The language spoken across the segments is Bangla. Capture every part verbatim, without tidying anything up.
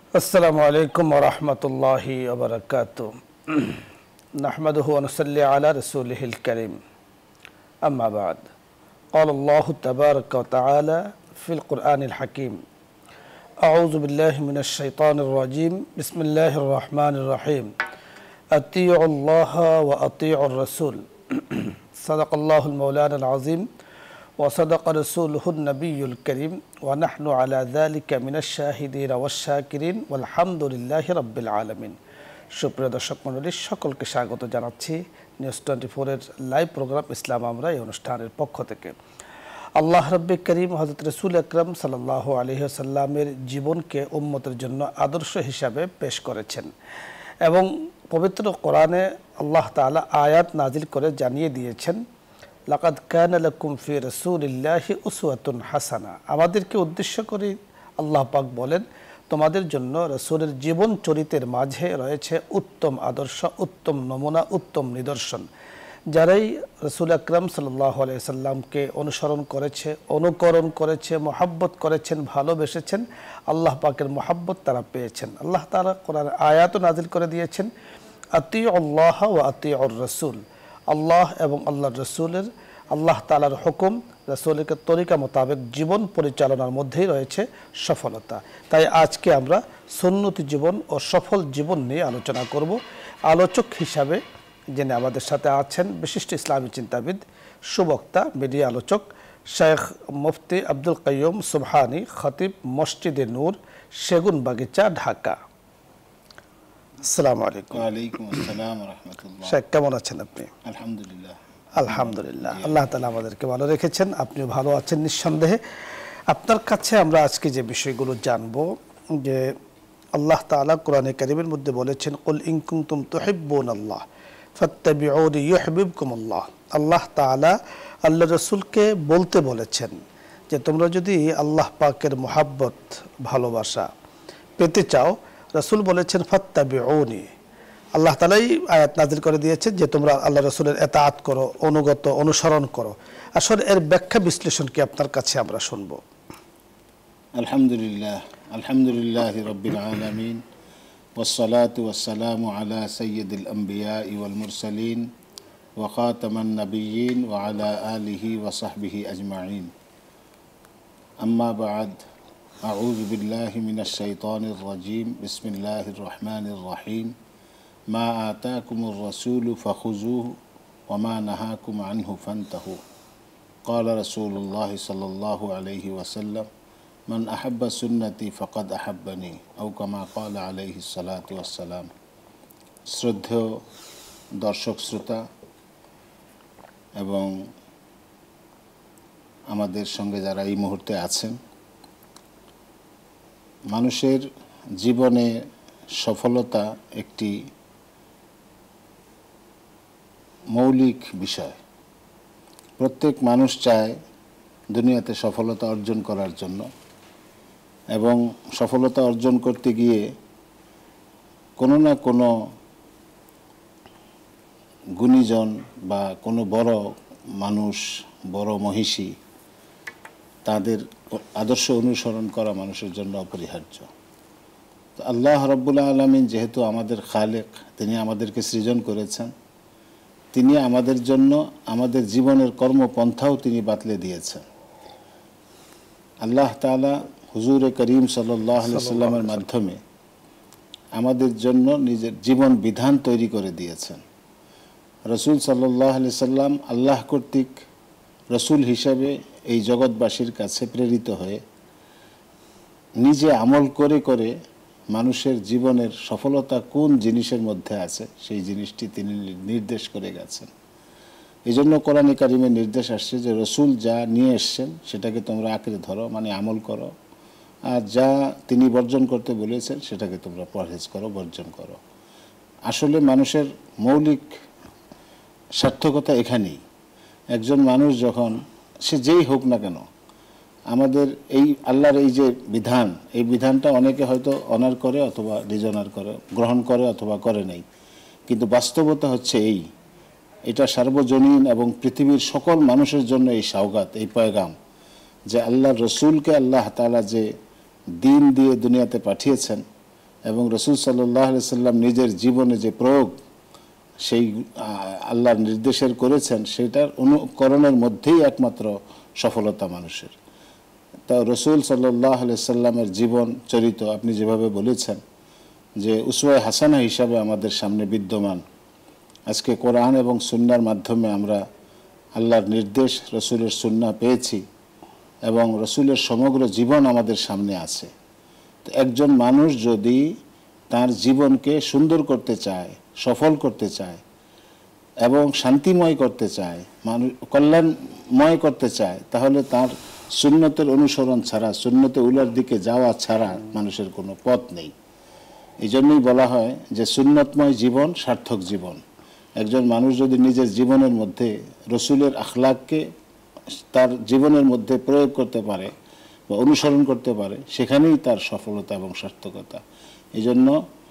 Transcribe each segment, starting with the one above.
আসসালামু আলাইকুম ওয়া রাহমাতুল্লাহি ওয়া বারাকাতুহু নাহমাদুহু ওয়া নুসাল্লি আলা রাসূলিহিল কারীম আম্মা বা'দ ক্বালা আল্লাহু তাবারাকা ওয়া তাআলা ফিল কুরআনিল হাকীম আউযু বিল্লাহি মিনাশ শাইতানির রাজীম বিসমিল্লাহির রাহমানির রহিম আতিউল্লাহা ওয়া আতিউর রাসূল সাদাকাল্লাহুল মাওলানাল আযীম وصدق رسوله النبي الكريم ونحن على ذلك من الشاهدين والشاكرين والحمد لله رب العالمين। সুপ্রিয় দর্শক মণ্ডলী, সকলকে স্বাগত জানাচ্ছি নিউজ টোয়েন্টি ফোর এর লাইভ প্রোগ্রাম ইসলাম আমরা এই অনুষ্ঠানের পক্ষ থেকে। আল্লাহ রাব্বে করিম হযরত রাসূল আকরাম সাল্লাল্লাহু আলাইহি ওয়াসাল্লামের জীবনকে উম্মতের জন্য আদর্শ হিসাবে পেশ করেছেন এবং পবিত্র কোরআনে আল্লাহ তাআলা আয়াত নাজিল করে জানিয়ে দিয়েছেন, লাকাদ কানা লাকুম ফি রাসূলিল্লাহি উসওয়াতুন হাসানা। আমাদেরকে উদ্দেশ্য করে আল্লাহ পাক বলেন, তোমাদের জন্য রাসূলের জীবন চরিত্রের মাঝে রয়েছে উত্তম আদর্শ, উত্তম নমুনা, উত্তম নিদর্শন। যারাই রাসূল আকরাম সাল্লাল্লাহু আলাইহি সাল্লামকে অনুসরণ করেছে, অনুকরণ করেছে, মহব্বত করেছেন, ভালোবেসেছেন, আল্লাহ পাকের মহব্বত তারা পেয়েছেন। আল্লাহ তাআলা কোরআনে আয়াত নাজিল করে দিয়েছেন, আতিউল্লাহ ওয়া আতিউর রাসূল। আল্লাহ এবং আল্লাহর রসুলের, আল্লাহ তাআলার হুকুম, রসুলের তরিকা মোতাবেক জীবন পরিচালনার মধ্যেই রয়েছে সফলতা। তাই আজকে আমরা সুন্নতি জীবন ও সফল জীবন নিয়ে আলোচনা করব। আলোচক হিসাবে যিনি আমাদের সাথে আছেন বিশিষ্ট ইসলামী চিন্তাবিদ, সুবক্তা, মিডিয়া আলোচক শেখ মুফতি আব্দুল কাইয়ুম সুবহানী, খতিব, মসজিদে নূর, সেগুন বাগিচা, ঢাকা। আসসালামু আলাইকুম। ওয়ালাইকুম আসসালাম ওয়া রাহমাতুল্লাহ। শেখ, কেমন আছেন আপনি? আলহামদুলিল্লাহ। আলহামদুলিল্লাহ, আল্লাহ তাআলা আমাদেরকে ভালো রেখেছেন, আপনিও ভালো আছেন নিঃসন্দেহে। আপনার কাছে আমরা আজকে যে বিষয়গুলো জানবো, যে আল্লাহ তাআলা কোরআনে কারীমের মধ্যে বলেছেন, কুল ইন কুনতুম তুহিব্বুনাল্লাহ ফাত্তাবিউনি ইউহিব্বুকুমুল্লাহ। আল্লাহ তাআলা আল্লাহ রাসূলকে বলতে বলেছেন যে তোমরা যদি আল্লাহ পাকের মহব্বত, ভালোবাসা পেতে চাও, রাসূল বলেছেন ফাত্তাবিউনি। আল্লাহ তাআলাই আয়াত নাযিল করে দিয়েছেন যে তোমরা আল্লাহ রাসূলের ইতাআত করো, অনুগত, অনুসরণ করো। আসলে এর ব্যাখ্যা বিশ্লেষণ কি আপনার কাছে আমরা শুনবো। আলহামদুলিল্লাহ, আলহামদুলিল্লাহি রাব্বিল আলামিন, ওয়াসসালাতু ওয়াসসালামু আলা সাইয়্যিদিল আমবিয়া ওয়াল মুরসালিন ওয়া খাতামান নাবিয়্যিন ওয়া আলা আলিহি ওয়া সাহবিহি আজমাইন। আম্মা বা'দ, আউযু বিল্লাহি মিনাশ শাইতানির রাজীম। বিসমিল্লাহির রহমানির রহিম। মা আতাকুমুর রাসূলু ফাখুযুহু ওয়া মা নাহাকুম আনহু ফান্তাহু। ক্বালা রাসূলুল্লাহি সাল্লাল্লাহু আলাইহি ওয়াসাল্লাম, মান আহাব্বা সুন্নতি ফাকাদ আহাব্বানি, আও কামা ক্বালা আলাইহিস সালাতু ওয়াসসালাম। শ্রদ্ধেয় দর্শক শ্রোতা এবং আমাদের সঙ্গে যারা এই মুহূর্তে আছেন, মানুষের জীবনে সফলতা একটি মৌলিক বিষয়। প্রত্যেক মানুষ চায় দুনিয়াতে সফলতা অর্জন করার জন্য, এবং সফলতা অর্জন করতে গিয়ে কোনো না কোনো গুণীজন বা কোনো বড় মানুষ, বড় মহিষী, তাদের আদর্শ অনুসরণ করা মানুষের জন্য অপরিহার্য। তো আল্লাহ রাব্বুল আলামিন যেহেতু আমাদের খালেক, তিনি আমাদেরকে সৃজন করেছেন, তিনি আমাদের জন্য আমাদের জীবনের কর্মপন্থাও তিনি বাতলে দিয়েছেন। আল্লাহ তাআলা হুজুরে করিম সাল্লাল্লাহু আলাইহি ওয়াসাল্লামের মাধ্যমে আমাদের জন্য নিজের জীবন বিধান তৈরি করে দিয়েছেন। রাসূল সাল্লাল্লাহু আলাইহি ওয়াসাল্লাম আল্লাহ কর্তৃক রাসূল হিসাবে এই জগৎবাসীর কাছে প্রেরিত হয়ে নিজে আমল করে করে মানুষের জীবনের সফলতা কোন জিনিসের মধ্যে আছে সেই জিনিসটি তিনি নির্দেশ করে গেছেন। এই জন্য কোরআনে কারিমে নির্দেশ আসছে যে রাসূল যা নিয়ে এসছেন সেটাকে তোমরা আঁকড়ে ধরো, মানে আমল করো, আর যা তিনি বর্জন করতে বলেছেন সেটাকে তোমরা পরহেজ করো, বর্জন করো। আসলে মানুষের মৌলিক সার্থকতা এখানেই। একজন মানুষ যখন, সে যেই হোক না কেন, আমাদের এই আল্লাহর এই যে বিধান, এই বিধানটা অনেকে হয়তো অনার করে অথবা ডিজনার করে, গ্রহণ করে অথবা করে নাই, কিন্তু বাস্তবতা হচ্ছে এই, এটা সার্বজনীন এবং পৃথিবীর সকল মানুষের জন্য এই সওগাত, এই পয়গাম, যে আল্লাহর রসুলকে আল্লাহ তাআলা যে দিন দিয়ে দুনিয়াতে পাঠিয়েছেন, এবং রসুল সাল্লাল্লাহু আলাইহি সাল্লাম নিজের জীবনে যে প্রয়োগ সেই আল্লাহর নির্দেশের করেছেন, সেটার অনুকরণের মধ্যেই একমাত্র সফলতা মানুষের। তা রসুল সাল্লাল্লাহু আলাইহি সাল্লামের জীবন চরিত আপনি যেভাবে বলেছেন যে উসওয়ায়ে হাসানা হিসাবে আমাদের সামনে বিদ্যমান। আজকে কোরআন এবং সুন্নাহর মাধ্যমে আমরা আল্লাহর নির্দেশ, রসুলের সুন্নাহ পেয়েছি এবং রসুলের সমগ্র জীবন আমাদের সামনে আছে। তো একজন মানুষ যদি তার জীবনকে সুন্দর করতে চায়, সফল করতে চায় এবং শান্তিময় করতে চায়, মানুষ কল্যাণময় করতে চায়, তাহলে তার সুন্নতের অনুসরণ ছাড়া, সুন্নতে উলার দিকে যাওয়া ছাড়া মানুষের কোনো পথ নেই। এই জন্যই বলা হয় যে সুন্নতময় জীবন সার্থক জীবন। একজন মানুষ যদি নিজের জীবনের মধ্যে রসুলের আখলাককে তার জীবনের মধ্যে প্রয়োগ করতে পারে বা অনুসরণ করতে পারে, সেখানেই তার সফলতা এবং সার্থকতা। এই জন্য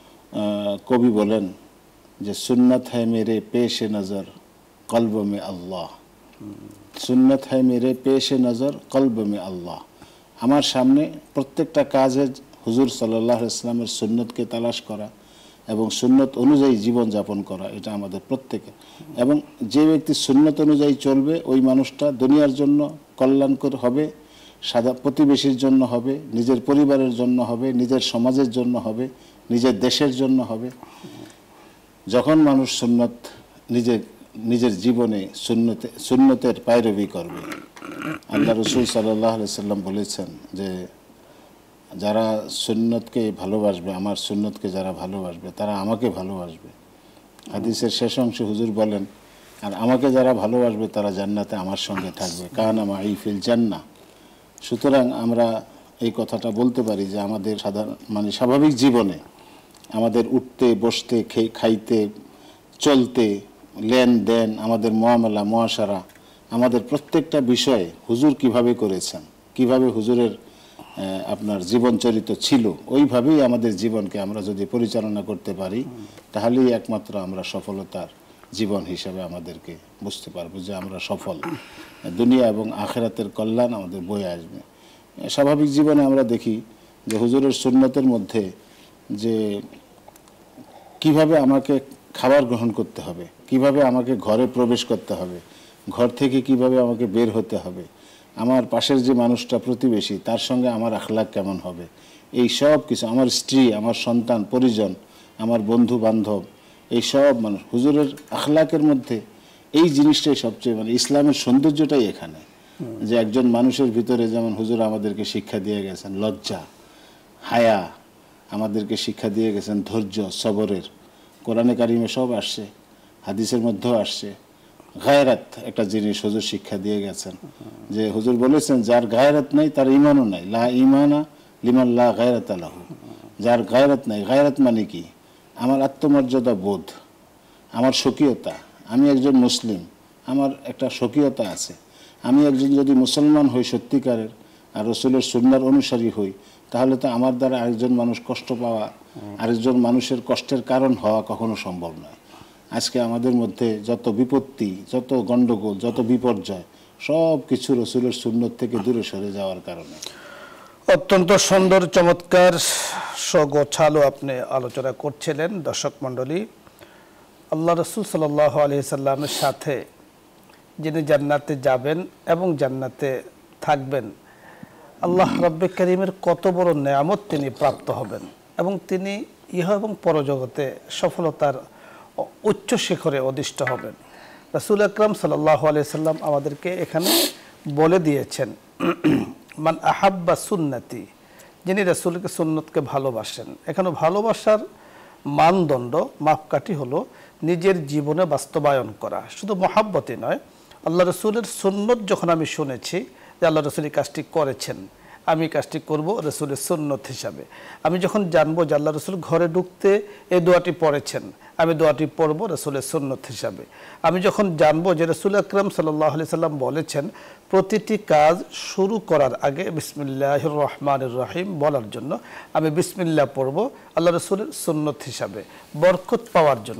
কবি বলেন যে সুন্নত হ্যায় মেরে পেশে নজর কলব মে আল্লাহ, সুন্নত হ্যায় মেরে পেশে নজর কলব মে আল্লাহ। আমার সামনে প্রত্যেকটা কাজে হুজুর সাল্লাল্লাহু আলাইহি ওয়াসাল্লামের সুন্নতকে তালাশ করা এবং সুন্নত অনুযায়ী জীবনযাপন করা, এটা আমাদের প্রত্যেকের। এবং যে ব্যক্তি সুন্নত অনুযায়ী চলবে, ওই মানুষটা দুনিয়ার জন্য কল্যাণকর হবে, সাদা প্রতিবেশীর জন্য হবে, নিজের পরিবারের জন্য হবে, নিজের সমাজের জন্য হবে, নিজের দেশের জন্য হবে। যখন মানুষ সুন্নত নিজে নিজের জীবনে সুন্নতে সুন্নতের পায়রবি করবে, আল্লাহ রসুল সাল্লাল্লাহু আলাইহি সাল্লাম বলেছেন যে যারা সুন্নতকে ভালোবাসবে, আমার সুন্নতকে যারা ভালোবাসবে, তারা আমাকে ভালোবাসবে। হাদিসের শেষ অংশে হুজুর বলেন, আর আমাকে যারা ভালোবাসবে তারা জান্নাতে আমার সঙ্গে থাকবে, কানা মাই ফিল জান্নাহ। সুতরাং আমরা এই কথাটা বলতে পারি যে আমাদের সাধারণ মানে স্বাভাবিক জীবনে আমাদের উঠতে, বসতে, খাইতে, চলতে, লেনদেন, আমাদের মুআমালা, মুআশারা, আমাদের প্রত্যেকটা বিষয়ে হুজুর কিভাবে করেছেন, কিভাবে হুজুরের আপনার জীবন চরিত ছিল, ওইভাবেই আমাদের জীবনকে আমরা যদি পরিচালনা করতে পারি, তাহলেই একমাত্র আমরা সফলতার জীবন হিসাবে আমাদেরকে বুঝতে পারবো যে আমরা সফল। দুনিয়া এবং আখিরাতের কল্যাণ আমাদের বয়ে আসবে। স্বাভাবিক জীবনে আমরা দেখি যে হুজুরের সুন্নতের মধ্যে যে কিভাবে আমাকে খাবার গ্রহণ করতে হবে, কিভাবে আমাকে ঘরে প্রবেশ করতে হবে, ঘর থেকে কিভাবে আমাকে বের হতে হবে, আমার পাশের যে মানুষটা প্রতিবেশী, তার সঙ্গে আমার আখলাক কেমন হবে, এই সব কিছু, আমার স্ত্রী, আমার সন্তান, পরিজন, আমার বন্ধু বান্ধব, এই সব মানুষ, হুজুরের আখলাকের মধ্যে এই জিনিসটাই সবচেয়ে মানে ইসলামের সৌন্দর্যটাই এখানে। যে একজন মানুষের ভিতরে যেমন হুজুর আমাদেরকে শিক্ষা দিয়ে গেছেন লজ্জা, হায়া, আমাদেরকে শিক্ষা দিয়ে গেছেন ধৈর্য, সবরের। কোরআনে কারিমে সব আসছে, হাদিসের মধ্যেও আসছে। গায়রাত একটা জিনিস হুজুর শিক্ষা দিয়ে গেছেন, যে হুজুর বলেছেন যার গায়রাত নাই তার ইমানও নাই, লা ইমানা লিমান লা গায়রাত লাহু। যার গায়রাত নাই, গায়রাত মানে কি? আমার আত্মমর্যাদা বোধ, আমার স্বকীয়তা, আমি একজন মুসলিম, আমার একটা স্বকীয়তা আছে। আমি একজন যদি মুসলমান হই সত্যিকারের আর রসুলের সুন্নাহর অনুসারী হই, তাহলে তো আমার দ্বারা আরেকজন মানুষ কষ্ট পাওয়া, আরেকজন মানুষের কষ্টের কারণ হওয়া কখনো সম্ভব নয়। আজকে আমাদের মধ্যে যত বিপত্তি, যত গণ্ডগোল, যত বিপর্যয়, সব কিছু রসুলের সুন্নত থেকে দূরে সরে যাওয়ার কারণে। অত্যন্ত সুন্দর, চমৎকার, সগোছালো আপনি আলোচনা করছিলেন। দর্শক মণ্ডলী, আল্লাহ রসুল সাল্লাল্লাহু আলাইহি সাল্লামের সাথে যিনি জান্নাতে যাবেন এবং জান্নাতে থাকবেন, আল্লাহ রাব্বে কারীমের কত বড় নেয়ামত তিনি প্রাপ্ত হবেন এবং তিনি ইহ এবং পরজগতে সফলতার উচ্চ শিখরে অধিষ্ঠ হবেন। রাসূল আকরাম সাল্লাল্লাহু আলাইহি সাল্লাম আমাদেরকে এখানে বলে দিয়েছেন, মান আহাব্বা সুন্নতি, যিনি রাসূলকে সুন্নতকে ভালোবাসেন। এখানে ভালোবাসার মানদণ্ড, মাপকাঠি হলো নিজের জীবনে বাস্তবায়ন করা। শুধু মহাব্বতই নয়, আল্লাহ রসুলের সুন্নত যখন আমি শুনেছি যে আল্লাহ রসুল এই কাজটি করেছেন, আমি কাজটি করব রসুলের সুন্নত হিসাবে। আমি যখন জানবো যে আল্লাহ রসুল ঘরে ঢুকতে এই দোয়াটি পড়েছেন, আমি দোয়াটি পড়ব রসুলের সুন্নত হিসাবে। আমি যখন জানবো যে রসুল আকরাম সাল্লাল্লাহু আলাইহি সাল্লাম বলেছেন প্রতিটি কাজ শুরু করার আগে বিসমিল্লাহির রহমানির রহিম বলার জন্য, আমি বিসমিল্লাহ পড়ব আল্লাহ রসুলের সুন্নত হিসাবে বরকত পাওয়ার জন্য।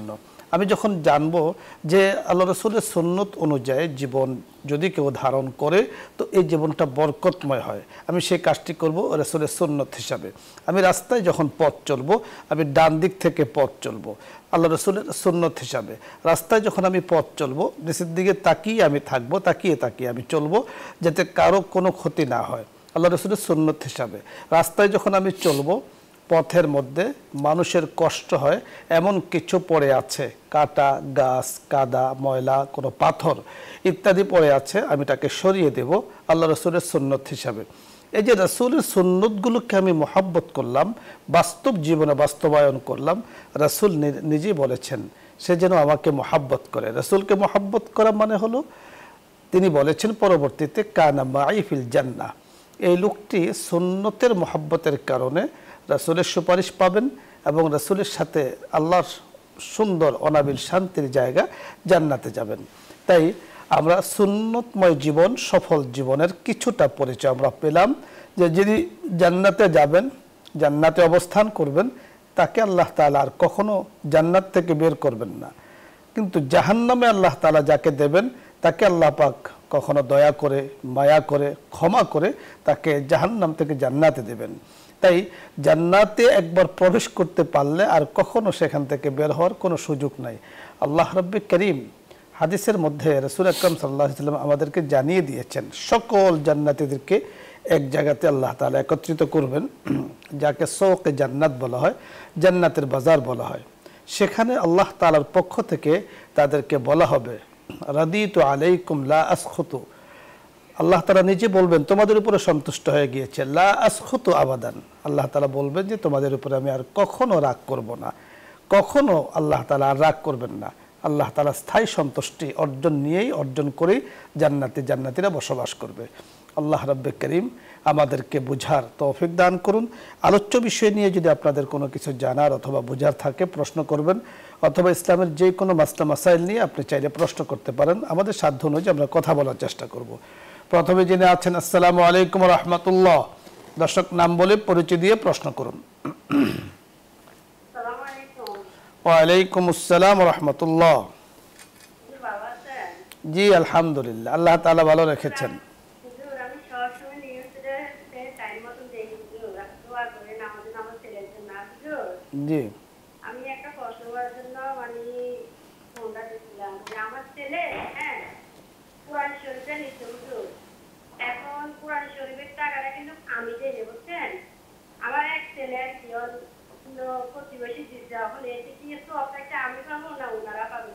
আমি যখন জানবো যে আল্লাহ রসুলের সুন্নত অনুযায়ী জীবন যদি কেউ ধারণ করে তো এই জীবনটা বরকতময় হয়, আমি সেই কাজটি করব রসুলের সুন্নত হিসাবে। আমি রাস্তায় যখন পথ চলবো আমি ডান দিক থেকে পথ চলবো আল্লাহ রসুলের সুন্নত হিসাবে। রাস্তায় যখন আমি পথ চলবো নিচের দিকে তাকিয়ে আমি থাকবো, তাকিয়ে তাকিয়ে আমি চলবো যাতে কারো কোনো ক্ষতি না হয় আল্লাহ রসুলের সুন্নত হিসাবে। রাস্তায় যখন আমি চলবো পথের মধ্যে মানুষের কষ্ট হয় এমন কিছু পড়ে আছে, কাটা গাছ, কাদা, ময়লা, কোনো পাথর ইত্যাদি পড়ে আছে, আমি তাকে সরিয়ে দেব আল্লাহ রসুলের সুন্নত হিসাবে। এই যে রসুলের সুন্নতগুলোকে আমি মহব্বত করলাম, বাস্তব জীবনে বাস্তবায়ন করলাম, রসুল নিজেই বলেছেন সে যেন আমাকে মহব্বত করে। রসুলকে মহব্বত করা মানে হলো তিনি বলেছেন পরবর্তীতে কানা মাই ফিল জান্নাহ, এই লোকটি সুন্নতের মহব্বতের কারণে রাসূলের সুপারিশ পাবেন এবং রাসূলের সাথে আল্লাহর সুন্দর অনাবিল শান্তির জায়গা জান্নাতে যাবেন। তাই আমরা সুন্নতময় জীবন সফল জীবনের কিছুটা পরিচয় আমরা পেলাম, যে যিনি জান্নাতে যাবেন, জান্নাতে অবস্থান করবেন, তাকে আল্লাহ তাআলা আর কখনো জান্নাত থেকে বের করবেন না। কিন্তু জাহান্নামে আল্লাহ তাআলা যাকে দেবেন তাকে আল্লাহ পাক কখনো দয়া করে, মায়া করে, ক্ষমা করে তাকে জাহান্নাম থেকে জান্নাতে দেবেন। তাই জান্নাতে একবার প্রবেশ করতে পারলে আর কখনো সেখান থেকে বের হওয়ার কোনো সুযোগ নাই। আল্লাহ রাব্বুল কারীম হাদিসের মধ্যে রাসূল আকরাম সাল্লাল্লাহু আলাইহি ওয়াসাল্লাম আমাদেরকে জানিয়ে দিয়েছেন সকল জান্নাতীদেরকে এক জায়গাতে আল্লাহ তাআলা একত্রিত করবেন, যাকে সৌকে জান্নাত বলা হয়, জান্নাতের বাজার বলা হয়। সেখানে আল্লাহ তাআলার পক্ষ থেকে তাদেরকে বলা হবে রাদিতু আলাইকুম লা আসখুতু, আল্লাহ তাআলা নিজে বলবেন তোমাদের উপরে সন্তুষ্ট হয়ে গিয়েছে, লা আসখুতু আবাদান, আল্লাহ তাআলা বলবেন যে তোমাদের উপরে আমি আর কখনো রাগ করব না, কখনো আল্লাহ তাআলা আর রাগ করবেন না। আল্লাহ তাআলা স্থায়ী সন্তুষ্টি অর্জন নিয়েই অর্জন করেই জান্নাতে জান্নাতীরা বসবাস করবে। আল্লাহ রাব্বুল কারীম আমাদেরকে বুঝার তৌফিক দান করুন। আলোচ্য বিষয় নিয়ে যদি আপনাদের কোনো কিছু জানার অথবা বোঝার থাকে প্রশ্ন করবেন, অথবা ইসলামের যে কোনো মাসলা মাসাইল নিয়ে আপনি চাইলে প্রশ্ন করতে পারেন, আমাদের সাধ্য অনুযায়ী আমরা কথা বলার চেষ্টা করব। প্রথমে যিনি আছেন, আসসালামু আলাইকুম ওয়া রাহমাতুল্লাহ, দর্শক নাম বলে পরিচয় দিয়ে প্রশ্ন করুন। আসসালামু আলাইকুম। ওয়া আলাইকুম আসসালাম ওয়া রাহমাতুল্লাহ। জি আলহামদুলিল্লাহ, আল্লাহ তাআলা ভালো রেখেছেন। হুজুর, আমি সবসময় নিউজে টাইম মতো দেখি হুজুর, দোয়া করে আমাদের আমার ছেলের জন্য। হুজুর, জি, আমি একটা প্রশ্ন করার জন্য মানে ফোনটা দিয়েছিলাম যে আমার ছেলে হ্যাঁ কোরআন শরীফে নিচ্ছে হুজুর, এখন কোরআন শরীফের টাকাটা কিন্তু আমি দিয়ে বুঝছেন, আমার এক ছেলে আর কি প্রতিবেশী দিচ্ছে, এখন এতে কি একটা আমি পাবো না ওনারা পাবেন?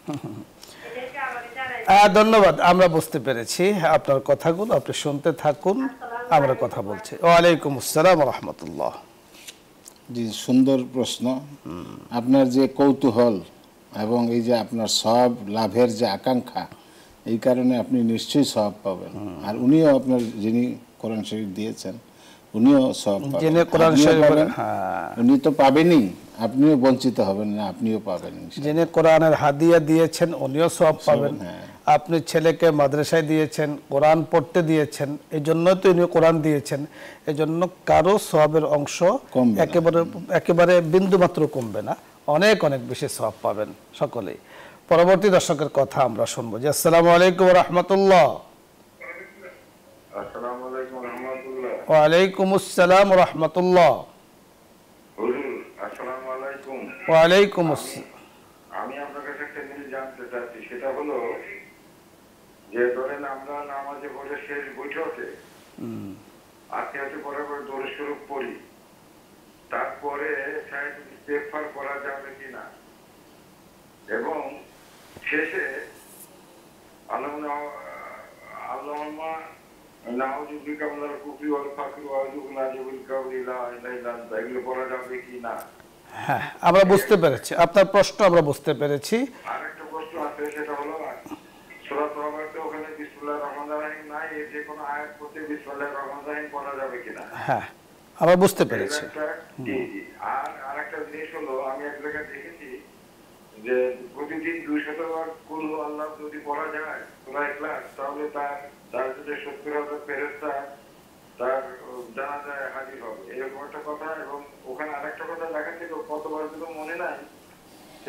ধন্যবাদ, আমরা বুঝতে পেরেছি আপনার কথাগুলো, আপনি শুনতে থাকুন, আমরা কথা বলছি। ওয়ালাইকুম আসসালাম ওয়া রাহমাতুল্লাহ। জি, সুন্দর প্রশ্ন। আপনার যে কৌতূহল এবং এই যে আপনার সব লাভের যে আকাঙ্ক্ষা, এই কারণে আপনি নিশ্চয়ই সওয়াব পাবেন। আর উনিও আপনার যিনি কোরআন শরীফ দিয়েছেন উনিও সওয়াব পাবেন, যিনি কোরআন শরীফ, হ্যাঁ উনি তো পাবেনই, আপনিও বঞ্চিত হবেন না, আপনিও পাবেন। যিনি কোরআনের হাদিয়া দিয়েছেন উনিও সওয়াব পাবেন। হ্যাঁ। আপনি ছেলেকে মাদ্রাসায় দিয়েছেন, কোরআন পড়তে দিয়েছেন, এই জন্য তো উনি কোরআন দিয়েছেন, এই জন্য কারো সওয়াবের অংশ একেবারে একেবারে বিন্দু মাত্র কমবে না, অনেক অনেক বেশি সওয়াব পাবেন সকলেই। পরবর্তী দর্শকের কথা আমরা শুনবো। জি, আসসালামু আলাইকুম ওয়া রাহমাতুল্লাহ। আসসালামু আলাইকুম ওয়া রাহমাতুল্লাহ। ওয়া আলাইকুম আসসালাম ওয়া রাহমাতুল্লাহ। হুজুর, আসসালামু আলাইকুম। ওয়া আলাইকুম আসসালাম। আমি আপনার কাছে একটা জিনিস জানতে চাচ্ছি, সেটা হলো যে ধরেন আমরা নামাজে পড়ে শেষ বৈঠকে আত্মীয়তে পড়ার পর দরুদ শরীফ পড়ি, তারপরে শায়দ ইস্তেগফার করা যাবে কিনা, এবং শেষে আল্লাহুম্মা আল্লাহুম্মা নাউযু বিকা মিনাল কুফরি ওয়াল ফাকরি ওয়া আউযু বিকা মিনাল কাওলি লা ইলাহা ইল্লা আনতা, এগুলো পড়া যাবে কিনা? হ্যাঁ, আমরা বুঝতে পেরেছি আপনার প্রশ্ন, আমরা বুঝতে পেরেছি। আরেকটা প্রশ্ন আছে, সেটা হলো সূরা তওবাতে ওখানে বিসমিল্লাহির রহমানির রহিম নাই, এর যে কোনো আয়াত পড়তে বিসমিল্লাহির রহমানির রহিম পড়া যাবে কিনা? হ্যাঁ, আমরা বুঝতে পেরেছি। জি জি। আর আরেকটা জিনিস হলো, আমি এক জায়গায় দেখেছি যে প্রতিদিন দুইশত বার কুল আল্লাহ যদি পড়া যায় সূরা ইখলাস, তাহলে তার তার যদি সত্তর হাজার ফেরেশতা তার জানাজায় হাজির হবে, এরকম একটা কথা। এবং ওখানে আরেকটা কথা লেখা ছিল, কতবার যেন মনে নাই, সে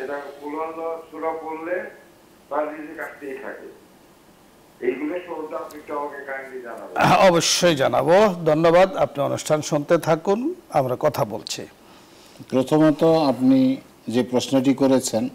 সেটা কুলওয়াল্লাহ সূরা পড়লে তার রিজিক আসতেই থাকে। এইগুলো শুরুটা আপনি একটু আমাকে কাইন্ডলি জানাবেন। অবশ্যই জানাবো। ধন্যবাদ। আপনি অনুষ্ঠান শুনতে থাকুন, আমরা কথা বলছি। প্রথমত আপনি যে প্রশ্নটি করেছেন,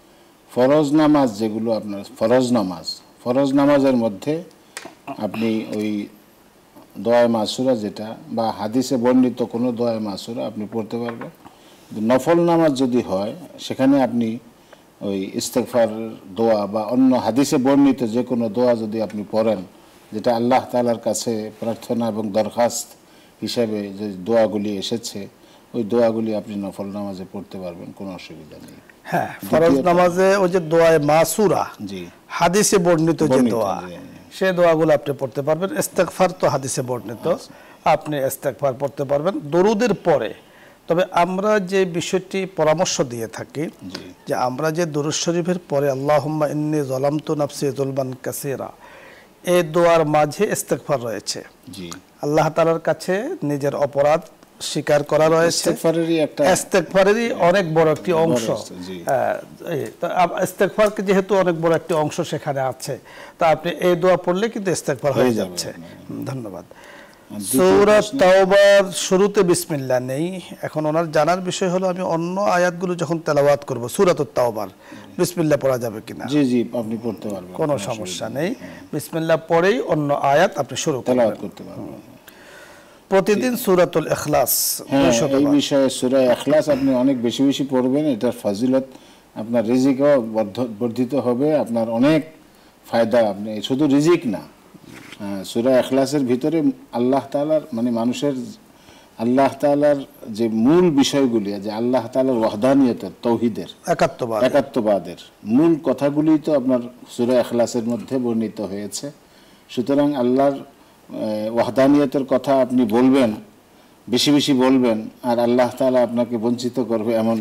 ফরজ নামাজ যেগুলো আপনার ফরজ নামাজ ফরজ নামাজের মধ্যে আপনি ওই দোয়া মাসুরা যেটা বা হাদিসে বর্ণিত কোনো দোয়া মাসুরা আপনি পড়তে পারবেন। নফল নামাজ যদি হয় সেখানে আপনি ওই ইস্তেগফার দোয়া বা অন্য হাদিসে বর্ণিত যে কোনো দোয়া যদি আপনি পড়েন, যেটা আল্লাহ তাআলার কাছে প্রার্থনা এবং দরখাস্ত হিসাবে যে দোয়াগুলি এসেছে, ওই দোয়াগুলি আপনি নফল নামাজে পড়তে পারবেন, কোনো অসুবিধা নেই। হ্যাঁ, ফরজ নামাজে ওই যে দোয়ায়ে মাসুরা, জি, হাদিসে বর্ণিত যে বর্ণিত, দোয়া, জি। সে দোয়াগুলো আপনি পড়তে পারবেন। ইস্তেগফার তো হাদিসে বর্ণিত, আপনি ইস্তেগফার পড়তে পারবেন দরুদের পরে। তবে আমরা যে বিষয়টি পরামর্শ দিয়ে থাকি যে আমরা যে দুরূদ শরীফের পরে আল্লাহুম্মা ইন্নী যালামতু নাফসি যুলমান কাসীরা, এই দোয়ার মাঝে ইস্তেগফার রয়েছে। জি, আল্লাহ তাআলার কাছে নিজের অপরাধ স্বীকার করা রয়েছে। ইস্তেগফারেরই একটা ইস্তেগফারেরই অনেক বড় একটি অংশ। জি। হ্যাঁ, এই তো আপ- ইস্তেগফার যেহেতু অনেক বড় একটি অংশ সেখানে আছে, তা আপনি এই দোয়া পড়লে কিন্তু ইস্তেগফার হয়ে হয়ে যাবে যাচ্ছে। হুম, ধন্যবাদ। দ্বিতীয় সূরা প্রশ্ন- তাওবার শুরুতে বিসমিল্লাহ নেই। এখন ওনার জানার বিষয় হলো আমি অন্য আয়াতগুলো যখন তেলাওয়াত করব সূরাতুত তাওবার বিসমিল্লাহ পড়া যাবে কিনা? জি জি আপনি পড়তে পারবেন, কোনো সমস্যা নেই। বিসমিল্লাহ পড়েই অন্য আয়াত আপনি শুরু তেলাওয়াত করবেন। করতে পারবেন। প্রতিদিন সূরাতুল ইখলাস হ্যাঁ, দুইশত এই বার। বিষয়ে সূরা ইখলাস আপনি অনেক বেশি বেশি পড়বেন। এটার ফাজিলত আপনার রিজিকও বর্ধ- বর্ধিত হবে, আপনার অনেক ফায়দা। আপনি শুধু রিজিক না, হ্যাঁ, সূরা ইখলাসের ভিতরে আল্লাহ তাআলার মানে মানুষের আল্লাহ তাআলার যে মূল বিষয়গুলি, যে আল্লাহ তাআলার ওয়াহদানিয়তের, তৌহিদের, একাত্মবার। একাত্মবাদের মূল কথাগুলি তো আপনার সূরা ইখলাসের মধ্যে বর্ণিত হয়েছে। সুতরাং আল্লাহর ওয়াহদানিয়তের কথা আপনি বলবেন, বেশি বেশি বলবেন, আর আল্লাহ তাআলা আপনাকে বঞ্চিত করবে এমন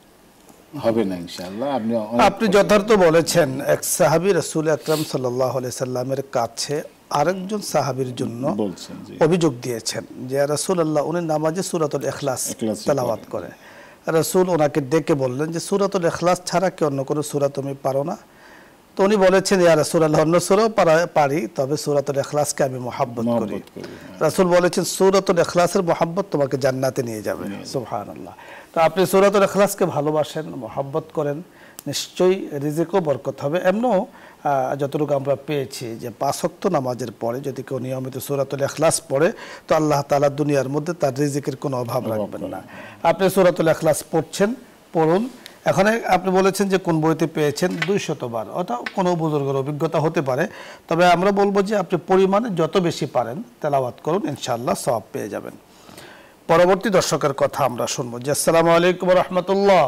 হবে না ইনশাআল্লাহ। আপনি অনেক- আপনি যথার্থ বলেছেন। এক সাহাবী রাসূল আকরাম সাল্লাল্লাহু আলাইহি সাল্লামের কাছে আরেকজন সাহাবীর জন্য বলছেন, জি, অভিযোগ দিয়েছেন যে রাসূলুল্লাহ উনি নামাজে সূরাতুল ইখলাস ইখলাস তেলাওয়াত করে। রাসূল ওনাকে ডেকে বললেন যে সূরাতুল ইখলাস ছাড়া কি অন্য কোনো সূরা তুমি পারো না? তো উনি বলেছেন ইয়া রাসূলুল্লাহ অন্য সূরাও পারি, তবে সূরাতুল ইখলাসকে আমি মহব্বত করি। মহব্বত করি, হ্যাঁ। রাসূল বলেছেন সূরাতুল ইখলাসের মহব্বত তোমাকে জান্নাতে নিয়ে যাবে। সুবহানাল্লাহ। তো আপনি সূরাতুল ইখলাসকে ভালোবাসেন, মহব্বত করেন, নিশ্চয়ই রিজিকও বরকত হবে। এমনও যতটুকু আমরা পেয়েছি যে পাঁচ ওয়াক্ত নামাজের পরে যদি কেউ নিয়মিত সূরাতুল ইখলাস পড়ে তো আল্লাহ তাআলা দুনিয়ার মধ্যে তার রিজিকের কোনো অভাব রাখবেন না। আপনি সূরাতুল ইখলাস পড়ছেন, পড়ুন। এখন আপনি বলেছেন যে কোন বইতে পেয়েছেন, দুইশত বার। ওটা কোনো বুজুর্গের অভিজ্ঞতা হতে পারে, তবে আমরা বলবো যে আপনি পরিমাণে যত বেশি পারেন তেলাওয়াত করুন, ইনশাআল্লাহ সওয়াব পেয়ে যাবেন। পরবর্তী দর্শকের কথা আমরা শুনবো। জি, আসসালামু আলাইকুম ওয়া রাহমাতুল্লাহ।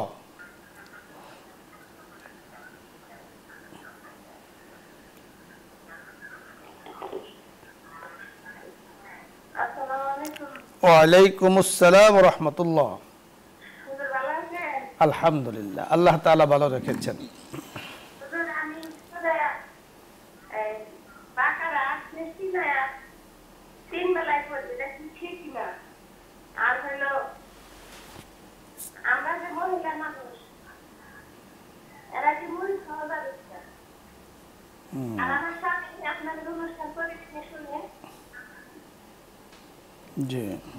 আসসালামু আলাইকুম। ওয়া আলাইকুম আসসালাম ওয়া রাহমাতুল্লাহ। হুজুর ভালো আছেন? আলহামদুলিল্লাহ, আল্লাহ তাআলা ভালো রেখেছেন। হুজুর আমি সূরা এই বাকারা আসছি না, তিন বেলায় পড়ি, এটা কি ঠিক না? আর হলো আমরা যে মহিলা মানুষ, এরা কি মুড়ি খাওয়া যাবে না? আর আমার স্বামী আপনাদের অনুষ্ঠান করে শুনে জি,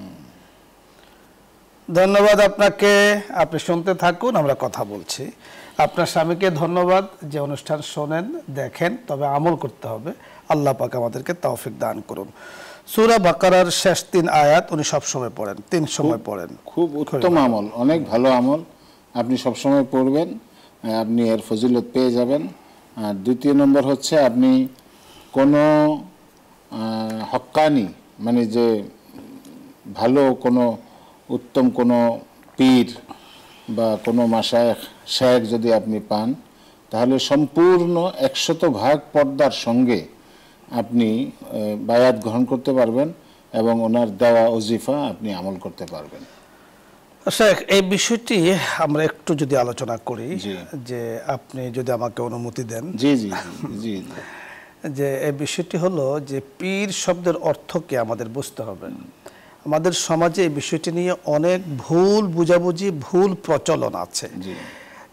ধন্যবাদ আপনাকে। আপনি শুনতে থাকুন, আমরা কথা বলছি। আপনার স্বামীকে ধন্যবাদ যে অনুষ্ঠান শোনেন, দেখেন, তবে আমল করতে হবে। আল্লাহ পাক আমাদেরকে তৌফিক দান করুন। সূরা বাকারার শেষ তিন আয়াত উনি সবসময় পড়েন, তিন সময় পড়েন। খুব উত্তম আমল, অনেক ভালো আমল। আপনি সবসময় পড়বেন, আপনি এর ফজিলত পেয়ে যাবেন। আর দ্বিতীয় নম্বর হচ্ছে আপনি কোনো আহ, হক্কানি মানে যে ভালো কোনো উত্তম কোনো পীর বা কোনো মাশায়েখ শায়েখ যদি আপনি পান, তাহলে সম্পূর্ণ একশত ভাগ পর্দার সঙ্গে আপনি আহ, বায়াত গ্রহণ করতে পারবেন এবং ওনার দেওয়া ওজিফা আপনি আমল করতে পারবেন। শেখ, এই বিষয়টি আমরা একটু যদি আলোচনা করি, জি। যে আপনি যদি আমাকে অনুমতি দেন, জি জি জি জি যে এই বিষয়টি হলো যে পীর শব্দের অর্থ কি আমাদের বুঝতে হবে। আমাদের সমাজে এই বিষয়টি নিয়ে অনেক ভুল বুঝাবুঝি, ভুল প্রচলন আছে। জি।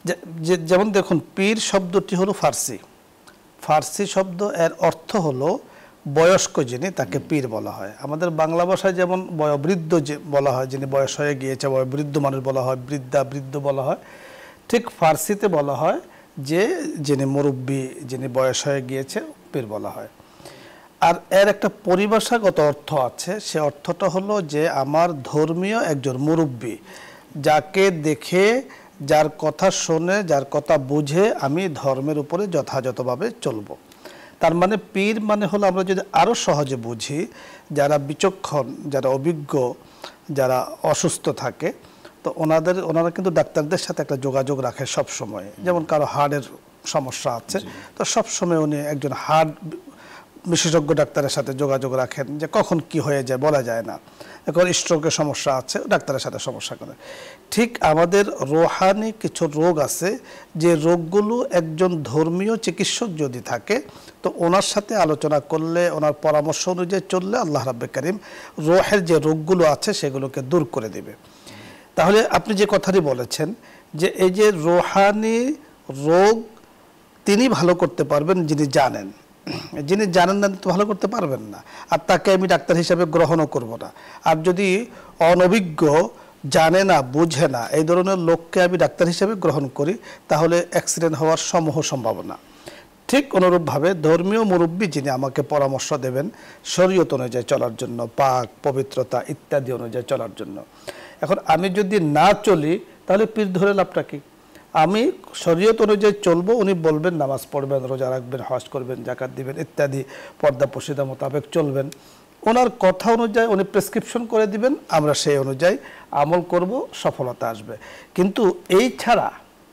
যেমন দেখুন, পীর শব্দটি হলো ফার্সি ফার্সি শব্দ, এর অর্থ হলো বয়স্ক যিনি, তাকে পীর বলা হয়। আমাদের বাংলা ভাষায় যেমন বয়োবৃদ্ধ যে বলা হয়, যিনি বয়স হয়ে গিয়েছে বয়োবৃদ্ধ মানুষ বলা হয়, বৃদ্ধা বৃদ্ধ বলা হয়, ঠিক ফার্সিতে বলা হয় যে যিনি মুরব্বী, যিনি বয়স হয়ে গিয়েছে, পীর বলা হয়। আর এর একটা পরিভাষাগত অর্থ আছে, সে অর্থটা হলো যে আমার ধর্মীয় একজন মুরব্বী, যাকে দেখে, যার কথা শুনে, যার কথা বুঝে আমি ধর্মের উপরে যথাযথভাবে চলব। তার মানে পীর মানে হলো, আমরা যদি আরও সহজে বুঝি, যারা বিচক্ষণ, যারা অভিজ্ঞ, যারা অসুস্থ থাকে, তো ওনাদের ওনারা কিন্তু ডাক্তারদের সাথে একটা যোগাযোগ রাখে সব সময়। যেমন কারো হার্টের সমস্যা আছে, তো সব সময় উনি একজন হার্ট বিশেষজ্ঞ ডাক্তারের সাথে যোগাযোগ রাখেন, যে কখন কি হয়ে যায় বলা যায় না। এখন স্ট্রোকের সমস্যা আছে, ডাক্তারের সাথে সমস্যা করে। ঠিক আমাদের রোহানি কিছু রোগ আছে, যে রোগগুলো একজন ধর্মীয় চিকিৎসক যদি থাকে, তো ওনার সাথে আলোচনা করলে, ওনার পরামর্শ অনুযায়ী চললে আল্লাহ রাব্বে কারিম রোহের যে রোগগুলো আছে সেগুলোকে দূর করে দেবে। তাহলে আপনি যে কথাটি বলেছেন, যে এই যে রোহানি রোগ তিনি ভালো করতে পারবেন যিনি জানেন, যিনি জানেন না তো ভালো করতে পারবেন না, আর তাকে আমি ডাক্তার হিসাবে গ্রহণও করব না। আর যদি অনভিজ্ঞ, জানে না, বুঝে না, এই ধরনের লোককে আমি ডাক্তার হিসাবে গ্রহণ করি, তাহলে অ্যাক্সিডেন্ট হওয়ার সমূহ সম্ভাবনা। ঠিক অনুরূপভাবে ধর্মীয় মুরব্বী যিনি আমাকে পরামর্শ দেবেন শরীয়ত অনুযায়ী চলার জন্য, পাক পবিত্রতা ইত্যাদি অনুযায়ী চলার জন্য। এখন আমি যদি না চলি, তাহলে পীর ধরে লাভটা কি? আমি শরীয়ত অনুযায়ী চলবো, উনি বলবেন নামাজ পড়বেন, রোজা রাখবেন, হজ করবেন, জাকাত দিবেন ইত্যাদি, পর্দা পর্শিদা মোতাবেক চলবেন, ওনার কথা অনুযায়ী উনি প্রেসক্রিপশন করে দিবেন, আমরা সেই অনুযায়ী আমল করব, সফলতা আসবে। কিন্তু এই ছাড়া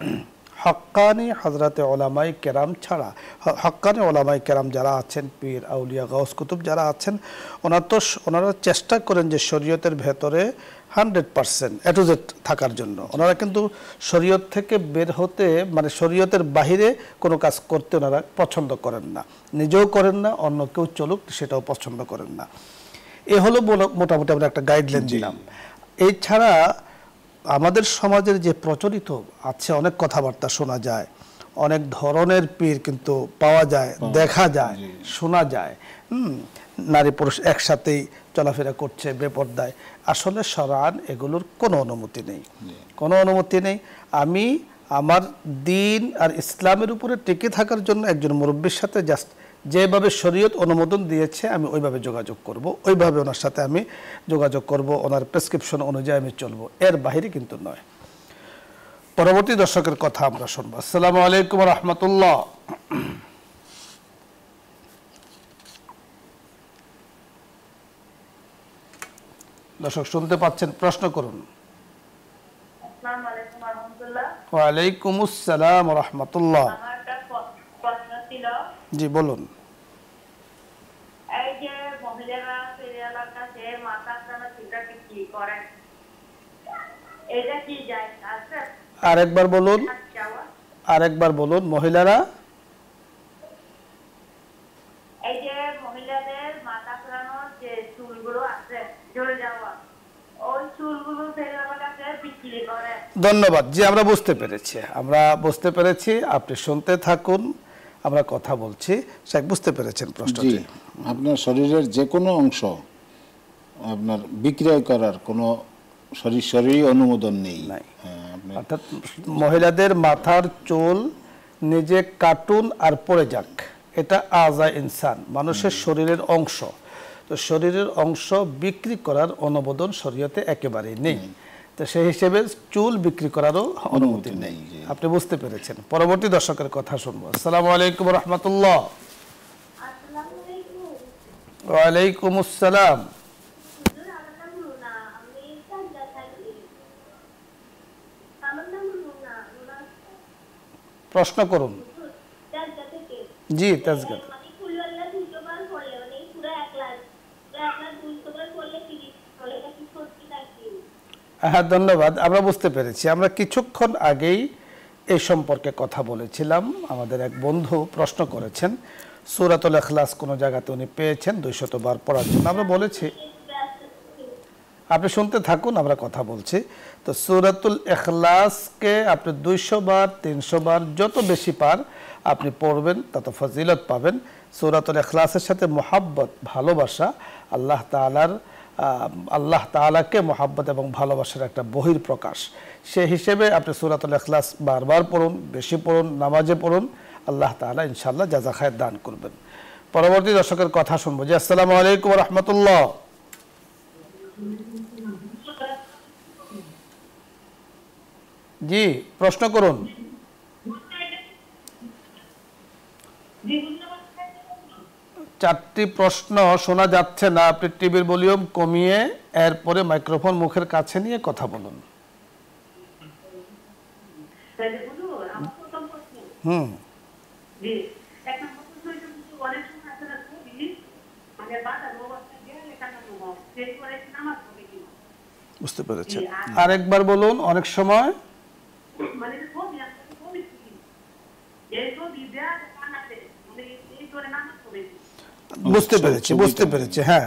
হক্কানি হজরতে ওলামাই কেরাম ছাড়া, হক্কানি ওলামাই কেরাম যারা আছেন, পীর আউলিয়া গাউস কুতুব যারা আছেন, ওনারা তো ওনারা চেষ্টা করেন যে শরীয়তের ভেতরে hundred percent A to Z থাকার জন্য। ওনারা কিন্তু শরীয়ত থেকে বের হতে, মানে শরীয়তের বাহিরে কোনো কাজ করতে ওনারা পছন্দ করেন না, নিজেও করেন না, অন্য কেউ চলুক সেটাও পছন্দ করেন না। এ হলো মোটামুটি আমরা একটা গাইডলাইন দিলাম। এই ছাড়া আমাদের সমাজের যে প্রচলিত আছে, অনেক কথাবার্তা শোনা যায়, অনেক ধরনের পীর কিন্তু পাওয়া যায়, দেখা যায়, শোনা যায়। হুম নারী পুরুষ একসাথেই চলাফেরা করছে বেপর্দায়। আসলে শরআন এগুলোর কোনো অনুমতি নেই, কোনো অনুমতি নেই। আমি আমার দিন আর ইসলামের উপরে টিকে থাকার জন্য একজন মুরব্বীর সাথে জাস্ট যেভাবে শরীয়ত অনুমোদন দিয়েছে আমি ওইভাবে যোগাযোগ করব, ওইভাবে ওনার সাথে আমি যোগাযোগ করব, ওনার প্রেসক্রিপশন অনুযায়ী আমি চলবো, এর বাইরে কিন্তু নয়। পরবর্তী দর্শকের কথা আমরা শুনবো। আসসালামু আলাইকুম রহমতুল্লাহ। দর্শক শুনতে পাচ্ছেন, প্রশ্ন করুন। আসসালামু আলাইকুম ওয়া রাহমাতুল্লাহ। ওয়া আলাইকুম আসসালাম ওয়া রাহমাতুল্লাহ। আমার একটা প্রশ্ন ছিল। জি বলুন। এই যে মহিলারা সিরিয়ালের কাছে মাথা কাটা চিন্তা কি করে, এটা কি যায় আছে? আরেকবার বলুন, আরেকবার বলুন। মহিলারা এই যে মহিলাদের মাথা ফেরানোর যে চুলগুলো আছে ঝরে যাওয়া, ওই চুলগুলো সিরিয়ালের কাছে বিক্রি করে। ধন্যবাদ। জি আমরা বুঝতে পেরেছি, আমরা বুঝতে পেরেছি, আপনি শুনতে থাকুন, আমরা কথা বলছি। শেখ বুঝতে পেরেছেন প্রশ্নটি? আপনার শরীরের যে কোনো অংশ আপনার বিক্রয় করার কোনো শরীর শরীরই অনুমোদন নেই। অর্থাৎ মহিলাদের মাথার চুল নিজে কাটুন আর পড়ে যাক, এটা আজা ইনসান, মানুষের শরীরের অংশ। তো শরীরের অংশ বিক্রি করার অনুমোদন শরীয়তে একেবারেই নেই। তো সেই হিসেবে চুল বিক্রি করারও অনুমতি নেই। আপনি বুঝতে পেরেছেন। পরবর্তী দর্শকের কথা শুনবো। আসসালামু আলাইকুম রহমতুল্লাহ। ওয়ালাইকুম আসসালাম। প্রশ্ন করুন। জি তাজগাদ। হ্যাঁ ধন্যবাদ, আমরা বুঝতে পেরেছি। আমরা কিছুক্ষণ আগেই এই সম্পর্কে কথা বলেছিলাম। আমাদের এক বন্ধু প্রশ্ন করেছেন সূরাতুল ইখলাস কোন জায়গাতে উনি পেয়েছেন দুইশত বার পড়ার জন্য। আমরা বলেছি আপনি শুনতে থাকুন, আমরা কথা বলছি। তো সূরাতুল ইখলাসকে আপনি দুইশো বার তিনশো বার যত বেশি পার আপনি পড়বেন তত ফজিলত পাবেন। সূরাতুল ইখলাসের সাথে মোহাব্বত, ভালোবাসা আল্লাহ তাআলার আল্লাহ তাআলাকে মোহাব্বত এবং ভালোবাসার একটা বহির প্রকাশ। সে হিসেবে আপনি সূরাতুল ইখলাস বারবার পড়ুন, বেশি পড়ুন, নামাজে পড়ুন, আল্লাহ তাআলা ইনশাআল্লাহ জাযা খায়ের দান করবেন। পরবর্তী দর্শকের কথা শুনবো। জি, আসসালামু আলাইকুম ওয়া রাহমাতুল্লাহ। জি, প্রশ্ন করুন। চারটি প্রশ্ন শোনা যাচ্ছে না, আপনি টিভির ভলিউম কমিয়ে এরপরে মাইক্রোফোন মুখের কাছে নিয়ে কথা বলুন। হুম বুঝতে পেরেছেন, আরেকবার বলুন। অনেক সময় বুঝতে পেরেছি বুঝতে পেরেছি হ্যাঁ।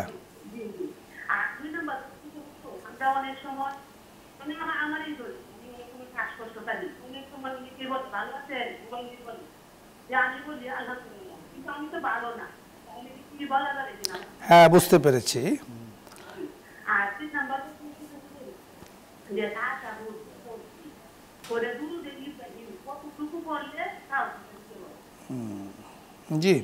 হ্যাঁ বুঝতে পেরেছি। জি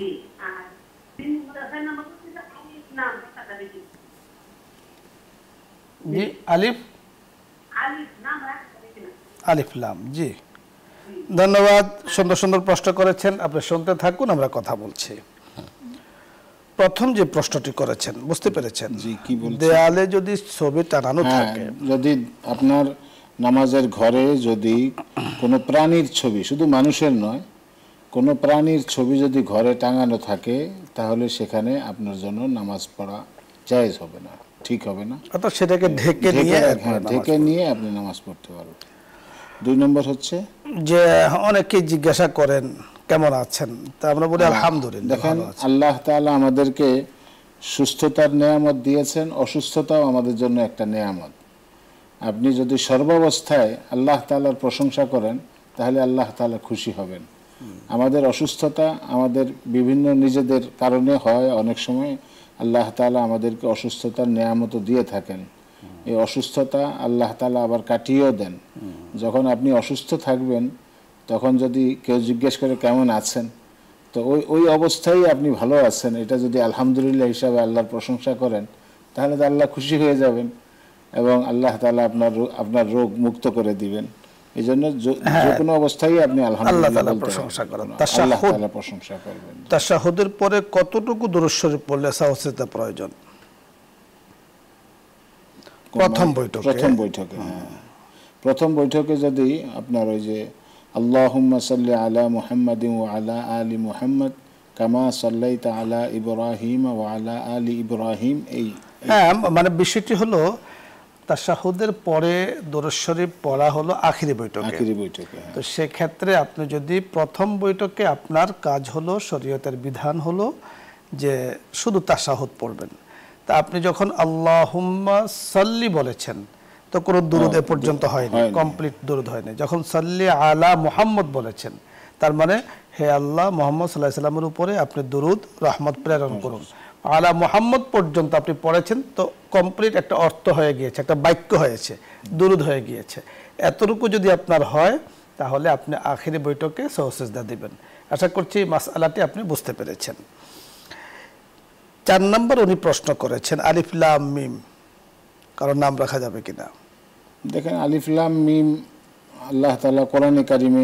জি আলিফ আলিফ লাম। জি ধন্যবাদ, সুন্দর সুন্দর প্রশ্ন করেছেন, আপনি শুনতে থাকুন, আমরা কথা বলছি। প্রথম যে প্রশ্নটি করেছেন বুঝতে পেরেছেন? জি, কি বলছেন? দেয়ালে যদি ছবি টানানো থাকে, যদি আপনার নামাজের ঘরে যদি কোনো প্রাণীর ছবি, শুধু মানুষের নয়, কোনো প্রাণীর ছবি যদি ঘরে টাঙানো থাকে, তাহলে সেখানে আপনার জন্য নামাজ পড়া জায়েজ হবে না, ঠিক হবে না। অর্থাৎ সেটাকে ঢেকে নিয়ে হ্যাঁ ঢেকে নিয়ে আপনি নামাজ পড়তে পারবেন। দুই নম্বর হচ্ছে যে অনেকেই জিজ্ঞাসা করেন কেমন আছেন, তা আমরা বলি আলহামদুলিল্লাহ। দেখেন, আল্লাহ তাআলা আমাদেরকে সুস্থতার নেয়ামত দিয়েছেন, অসুস্থতাও আমাদের জন্য একটা নেয়ামত। আপনি যদি সর্বাবস্থায় আল্লাহ তাআলার প্রশংসা করেন, তাহলে আল্লাহ তাআলা খুশি হবেন। আমাদের অসুস্থতা আমাদের বিভিন্ন নিজেদের কারণে হয়, অনেক সময় আল্লাহ তাআলা আমাদেরকে অসুস্থতার নেয়ামতও দিয়ে থাকেন। এই অসুস্থতা আল্লাহ তাআলা আবার কাটিয়েও দেন। যখন আপনি অসুস্থ থাকবেন, তখন যদি কেউ জিজ্ঞেস করে কেমন আছেন, তো ওই ওই অবস্থায় আপনি ভালো আছেন, এটা যদি আলহামদুলিল্লাহ হিসাবে আল্লাহর প্রশংসা করেন, তাহলে তো আল্লাহ খুশি হয়ে যাবেন এবং আল্লাহ তাআলা আপনার আপনার রোগ মুক্ত করে দিবেন। এই জন্য যে কোনো অবস্থায় আপনি আলহামদুলিল্লাহ প্রশংসা করেন, আল্লাহ তাআলা প্রশংসা করবেন। তাশাহুদের পরে কতটুকু দুরূদ শরীফ পড়লে সাহসিয়তা প্রয়োজন? প্রথম বৈঠকে প্রথম বৈঠকে হ্যাঁ প্রথম বৈঠকে যদি আপনার ওই যে আল্লাহুম্মা সাল্লি আলা মুহাম্মাদিন ওয়া আলা আলি মুহাম্মাদ কামা সাল্লাইতা আলা ইব্রাহিম ওয়া আলা আলি ইব্রাহিম, এই হ্যাঁ মানে বিষয়টি হলো তাশাহুদের পরে দুরূদ শরীফ পড়া হলো আখিরি বৈঠকে। আখিরি বৈঠকে তো সেক্ষেত্রে আপনি যদি প্রথম বৈঠকে আপনার কাজ হলো, শরীয়তের বিধান হলো যে শুধু তাশাহুদ পড়বেন, তা আপনি যখন আল্লাহুম্মা সাল্লি বলেছেন তো কোনো দুরূদ এ পর্যন্ত হয়নি, কমপ্লিট দুরূদ হয়নি। যখন সাল্লি আলা মুহাম্মদ বলেছেন, তার মানে হে আল্লাহ মুহাম্মদ সাল্লাল্লাহু আলাইহি ওয়াসাল্লামের উপরে আপনি দুরূদ রহমত প্রেরণ করুন। আলা মুহাম্মদ পর্যন্ত আপনি পড়েছেন, তো কমপ্লিট একটা অর্থ হয়ে গিয়েছে, একটা বাক্য হয়েছে, দুরূদ হয়ে গিয়েছে। এতটুকু যদি আপনার হয়, তাহলে আপনি আখিরি বৈঠকে সহসিজদা দিবেন। আশা করছি মাসআলাটি আপনি বুঝতে পেরেছেন। চার নম্বর উনি প্রশ্ন করেছেন আলিফ লাম মিম, কারণ নাম রাখা যাবে কিনা? দেখেন, আলিফ লাম মিম আল্লাহ তাআলা কোরআনে কারিমে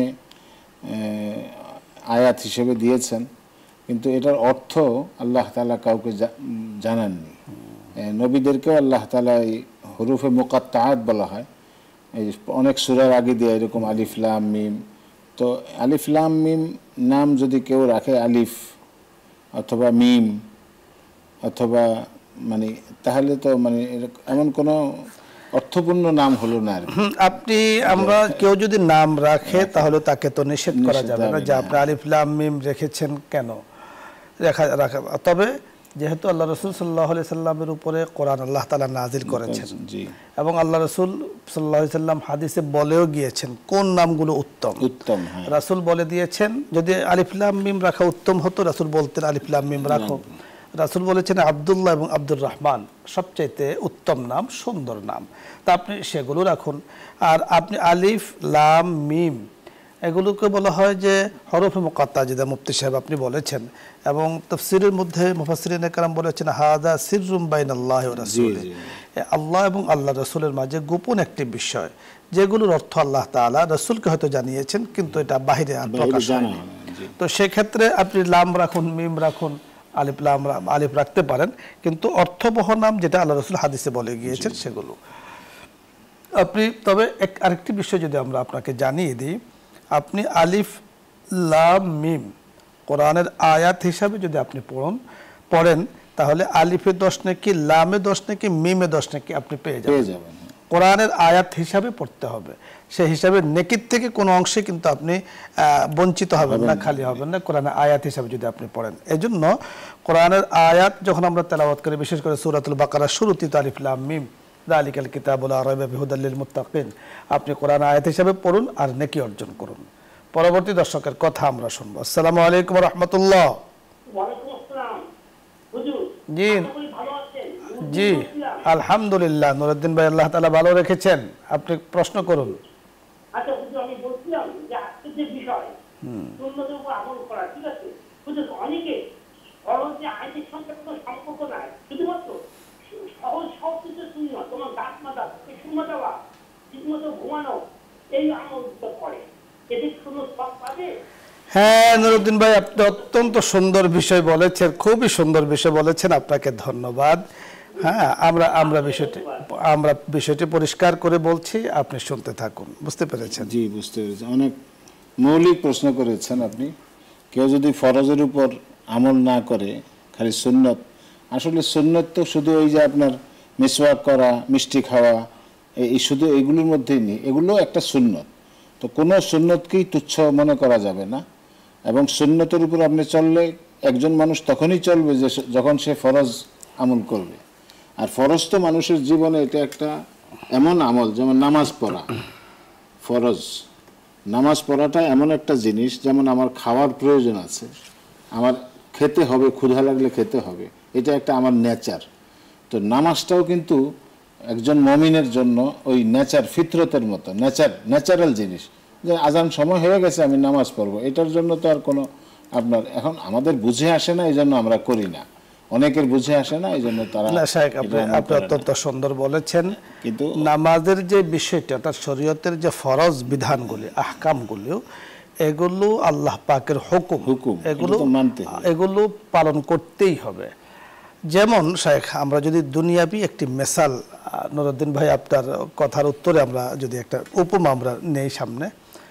আয়াত হিসেবে দিয়েছেন, কিন্তু এটার অর্থ আল্লাহ তাআলা কাউকে জানাননি। নবীদেরকেও আল্লাহ তাআলা এই হুরুফে মুকাত্তাআত বলা হয়, এই অনেক সূরার আগে দিয়ে এরকম আলিফ লাম মিম। তো আলিফ লাম মিম নাম যদি কেউ রাখে, আলিফ অথবা মিম অথবা মানে, তাহলে তো মানে এমন কোনো অর্থপূর্ণ নাম হলো না। আপনি আমরা কেউ যদি নাম রাখে তাহলে তাকে তো নিষেধ করা যাবে না যে আপনি আলিফ লাম মিম রেখেছেন কেন, রেখা রাখা। তবে যেহেতু আল্লাহ রসুল সাল্লাল্লাহু আলাইহি সাল্লামের উপরে কোরআন আল্লাহ তাআলা নাজিল করেছেন জি এবং আল্লাহ রসুল সাল্লাল্লাহু আলাইহি সাল্লাম হাদিসে বলেও গিয়েছেন কোন নামগুলো উত্তম উত্তম, হ্যাঁ রাসূল বলে দিয়েছেন, যদি আলিফ লাম মিম রাখা উত্তম হতো রাসূল বলতেন আলিফ লাম মিম রাখো। রাসূল বলেছেন আব্দুল্লাহ এবং আব্দুর রহমান সবচাইতে উত্তম নাম, সুন্দর নাম, তা আপনি সেগুলো রাখুন। আর আপনি আলিফ লাম মিম এগুলোকে বলা হয় যে হরফে মুকাত্তা, যেটা মুফতি সাহেব আপনি বলেছেন, এবং তাফসীরের মধ্যে মুফাসসিরিনে কেরাম বলেছেন হাযা সিররুম বাইনাল্লাহি ওয়া রাসূলিহি, আল্লাহ এবং আল্লাহ রাসূলের মাঝে গোপন একটি বিষয়, যেগুলোর অর্থ আল্লাহ তাআলা রাসূলকে হয়তো জানিয়েছেন কিন্তু এটা বাহিরে আর প্রকাশ হয়নি। তো সেক্ষেত্রে আপনি লাম রাখুন, মিম রাখুন, আলিফ লাম আলিফ রাখতে পারেন, কিন্তু অর্থবহ নাম যেটা আল্লাহ রাসূল হাদিসে বলে গিয়েছেন সেগুলো আপনি। তবে এক আরেকটি বিষয় যদি আমরা আপনাকে জানিয়ে দিই, আপনি আলিফ লাম মিম কোরআনের আয়াত হিসাবে যদি আপনি পড়ুন পড়েন তাহলে আলিফে দশ নাকি লামে দশ নাকি মিমে দশ নাকি আপনি পেয়ে যাবেন। কোরআনের আয়াত হিসাবে পড়তে হবে, সেই হিসাবে নেকির থেকে কোনো অংশে কিন্তু আপনি বঞ্চিত হবেন না, খালি হবেন না কোরআনের আয়াত হিসাবে যদি আপনি পড়েন। এই জন্য কোরআনের আয়াত যখন আমরা তেলাওয়াত করি, বিশেষ করে সূরাতুল বাকারার শুরুতে আলিফ লাম মিম যালিকাল কিতাবু লা রাইবা ফিহি হুদাল লিল মুত্তাকিন, আপনি কোরআন আয়াত হিসাবে পড়ুন আর নেকি অর্জন করুন। পরবর্তী দর্শকের কথা আমরা শুনবো। আসসালামু আলাইকুম ওয়া রাহমাতুল্লাহ। ওয়ালাইকুম আসসালাম হুজুর, জি আপনি ভালো আছেন? জি আলহামদুলিল্লাহ, নুরউদ্দিন ভাই আল্লাহ তাআলা ভালো রেখেছেন, আপনি প্রশ্ন করুন। আচ্ছা হুজুর, আমি বলছিলাম যে আজকের যে বিষয় সুন্নতের উপর আমল করা, ঠিক আছে হুজুর, অনেকে ফরজ যে আইনের সঙ্গে কোনো সম্পর্ক নাই, শুধুমাত্র সহজ সহজ কিছু সুন্নত, তোমার দাঁত মাজা, সুন্নত দেওয়া, ঠিকমতো ঘুমানো, এই আমল করে, এদের সুন্নত সব পাবে? হ্যাঁ নুরউদ্দিন ভাই, আপনি অত্যন্ত সুন্দর বিষয় বলেছেন, খুবই সুন্দর বিষয় বলেছেন, আপনাকে ধন্যবাদ। হ্যাঁ আমরা আমরা বিষয়টি আমরা বিষয়টি পরিষ্কার করে বলছি, আপনি শুনতে থাকুন। বুঝতে পেরেছেন? জি বুঝতে পেরেছি। অনেক মৌলিক প্রশ্ন করেছেন আপনি। কেউ যদি ফরজের উপর আমল না করে, খালি সুন্নত, আসলে সুন্নত তো শুধু ওই যে আপনার মিসওয়াক করা, মিষ্টি খাওয়া, এই শুধু এগুলোর মধ্যেই নেই, এগুলো একটা সুন্নত। তো কোনো সুন্নতকেই তুচ্ছ মনে করা যাবে না, এবং সুন্নতের উপর আপনি চললে একজন মানুষ তখনই চলবে যে যখন সে ফরজ আমল করবে। আর ফরজ তো মানুষের জীবনে এটা একটা এমন আমল, যেমন নামাজ পড়া ফরজ। নামাজ পড়াটা এমন একটা জিনিস, যেমন আমার খাওয়ার প্রয়োজন আছে, আমার খেতে হবে, ক্ষুধা লাগলে খেতে হবে, এটা একটা আমার নেচার। তো নামাজটাও কিন্তু একজন মুমিনের জন্য ওই নেচার, ফিতরতের মতো নেচার, ন্যাচারাল জিনিস, যে আজান সময় হয়ে গেছে আমি নামাজ পড়বো। এটার জন্য তো আর কোনো আপনার এখন আমাদের বুঝে আসে না, এই জন্য আমরা করি না, অনেকের বুঝে আসে না, এই জন্য তারা। না শাইখ, আপনি আপনি অত্যন্ত সুন্দর বলেছেন। কিন্তু নামাজের যে বিষয়টা, অর্থাৎ শরীয়তের যে ফরজ বিধানগুলি, আহকামগুলি, এগুলো আল্লাহ পাকের হুকুম, হুকুম, এগুলো মানতে এগুলো পালন করতেই হবে। যেমন শাইখ, আমরা যদি দুনিয়াবি একটি মেসাল, নুরউদ্দিন ভাই আপনার কথার উত্তরে আমরা যদি একটা উপমা আমরা নেই সামনে,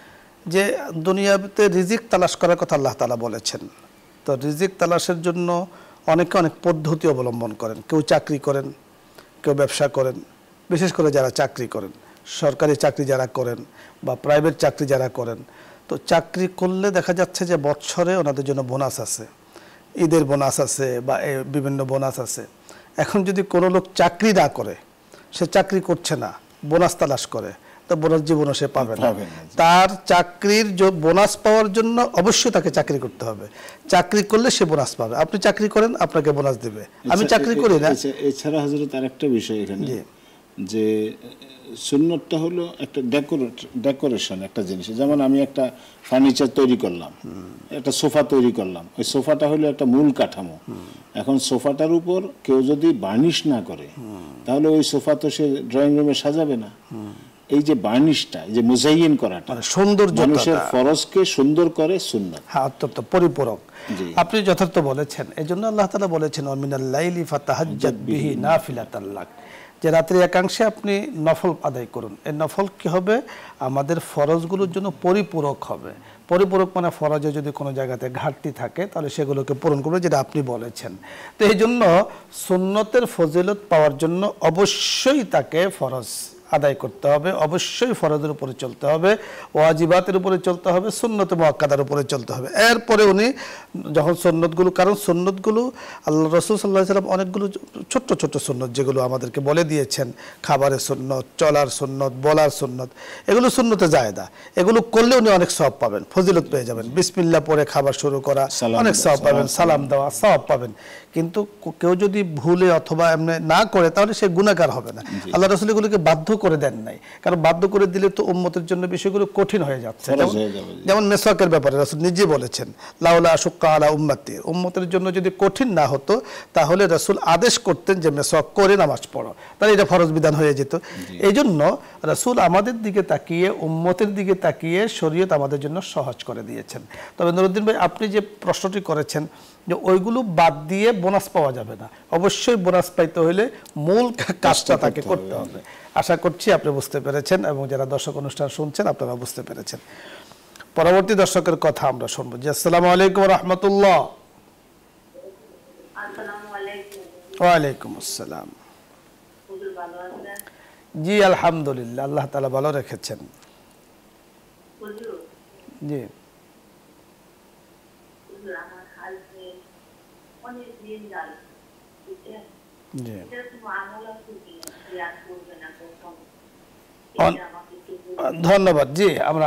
যে দুনিয়াতে রিজিক তালাশ করার কথা আল্লাহ তাআলা বলেছেন। তো রিজিক তালাশের জন্য অনেকে অনেক পদ্ধতি অবলম্বন করেন, কেউ চাকরি করেন, কেউ ব্যবসা করেন, বিশেষ করে যারা চাকরি করেন, সরকারি চাকরি যারা করেন বা প্রাইভেট চাকরি যারা করেন, তো চাকরি করলে দেখা যাচ্ছে যে বছরে ওনাদের জন্য বোনাস আছে, ঈদের বোনাস আছে বা বিভিন্ন বোনাস আছে। এখন যদি কোনো লোক চাকরি না করে, সে চাকরি করছে না, বোনাস তালাশ করে, তো বোনাস জীবনও সে পাবে না। তার চাকরির বোনাস পাওয়ার জন্য অবশ্যই তাকে চাকরি করতে হবে, চাকরি করলে সে বোনাস পাবে। আপনি চাকরি করেন, আপনাকে বোনাস দেবে। আমি চাকরি করি না। এছাড়া হযরত আরেকটা বিষয় এখানে, যে সুন্নতটা হলো একটা ডেকোরেশন, একটা জিনিস। যেমন আমি একটা ফার্নিচার তৈরি করলাম, একটা সোফা তৈরি করলাম, ওই সোফাটা হলো একটা মূল কাঠামো। এখন সোফাটার উপর কেউ যদি বার্নিশ না করে, তাহলে ওই সোফা তো সে ড্রয়িং রুমে সাজাবে না। এই যে বার্নিশটা, যে মুজাইয়িন করাটা, সৌন্দর্য, মানুষের ফরজকে সুন্দর করে সুন্নাত, হ্যাঁ অত্যন্ত পরিপূরক। আপনি যথার্থ বলেছেন। এই জন্য আল্লাহ তাআলা বলেছেন ওয়া মিনাল লাইলি ফাতাহাজ্জাদ বিহি নাফিলাতাল লাক, যে রাত্রি একাংশে আপনি নফল আদায় করুন। এই নফল কি হবে? আমাদের ফরজগুলোর জন্য পরিপূরক হবে। পরিপূরক মানে ফরজে যদি কোনো জায়গাতে ঘাটতি থাকে তাহলে সেগুলোকে পূরণ করবে, যেটা আপনি বলেছেন। তো এই জন্য সুন্নতের ফজিলত পাওয়ার জন্য অবশ্যই তাকে ফরজ আদায় করতে হবে, অবশ্যই ফরজের উপরে চলতে হবে, ওয়াজিবাতের উপরে চলতে হবে, সুন্নত মুআক্কাদার উপরে চলতে হবে। এরপরে উনি যখন সুন্নতগুলো, কারণ সুন্নতগুলো আল্লাহ রাসূল সাল্লাল্লাহু আলাইহি ওয়াসাল্লাম অনেকগুলো ছোট্ট ছোট্ট সুন্নত যেগুলো আমাদেরকে বলে দিয়েছেন, খাবারের সুন্নত, চলার সুন্নত, বলার সুন্নত, এগুলো সুন্নতে জায়েদা, এগুলো করলে উনি অনেক সওয়াব পাবেন, ফজিলত পেয়ে যাবেন। বিসমিল্লাহ পড়ে খাবার শুরু করা, অনেক সওয়াব পাবেন, সালাম দেওয়া সওয়াব পাবেন। কিন্তু কেউ যদি ভুলে অথবা এমনি না করে তাহলে সে গুনাহগার হবে না। আল্লাহ রাসূল এগুলোকে বাধ্য করে দেন নাই, কারণ বাধ্য করে দিলে তো উম্মতের জন্য বিষয়গুলো কঠিন হয়ে যাচ্ছে। যেমন মেসওয়াকের ব্যাপারে রাসূল নিজে বলেছেন, লাউলা আশুক্কা আলা উম্মতি, উম্মতের জন্য যদি কঠিন না হতো তাহলে রাসূল আদেশ করতেন যে মেসওয়াক করে নামাজ পড়ো, তাহলে এটা ফরজ বিধান হয়ে যেত। এই জন্য রাসূল আমাদের দিকে তাকিয়ে, উম্মতের দিকে তাকিয়ে শরীয়ত আমাদের জন্য সহজ করে দিয়েছেন। তবে নুরুদ্দিন ভাই, আপনি যে প্রশ্নটি করেছেন যে ওইগুলো বাদ দিয়ে বোনাস পাওয়া যাবে না, অবশ্যই বোনাস পাইতে হলে মূল কাজটা তাকে করতে হবে। আশা করছি আপনি বুঝতে পেরেছেন এবং যারা দর্শক অনুষ্ঠান শুনছেন আপনারা বুঝতে পেরেছেন। পরবর্তী দর্শকের কথা আমরা শুনবো। জি, আসসালামু আলাইকুম রাহমাতুল্লাহ। আসসালামু আলাইকুম। ওয়ালাইকুম আসসালাম। হুজুর ভালো আছেন? জি আলহামদুলিল্লাহ, আল্লাহ তাআলা ভালো রেখেছেন। হুজুর, জি হুজুর আমার হাজবেন্ড অনেক দিন যান, বুঝছেন? জি এটা তো আমল আছে কি ইয়াদ করবে না কখন, অন- এটা আমাকে একটু বলুন। ধন্যবাদ। জি আমরা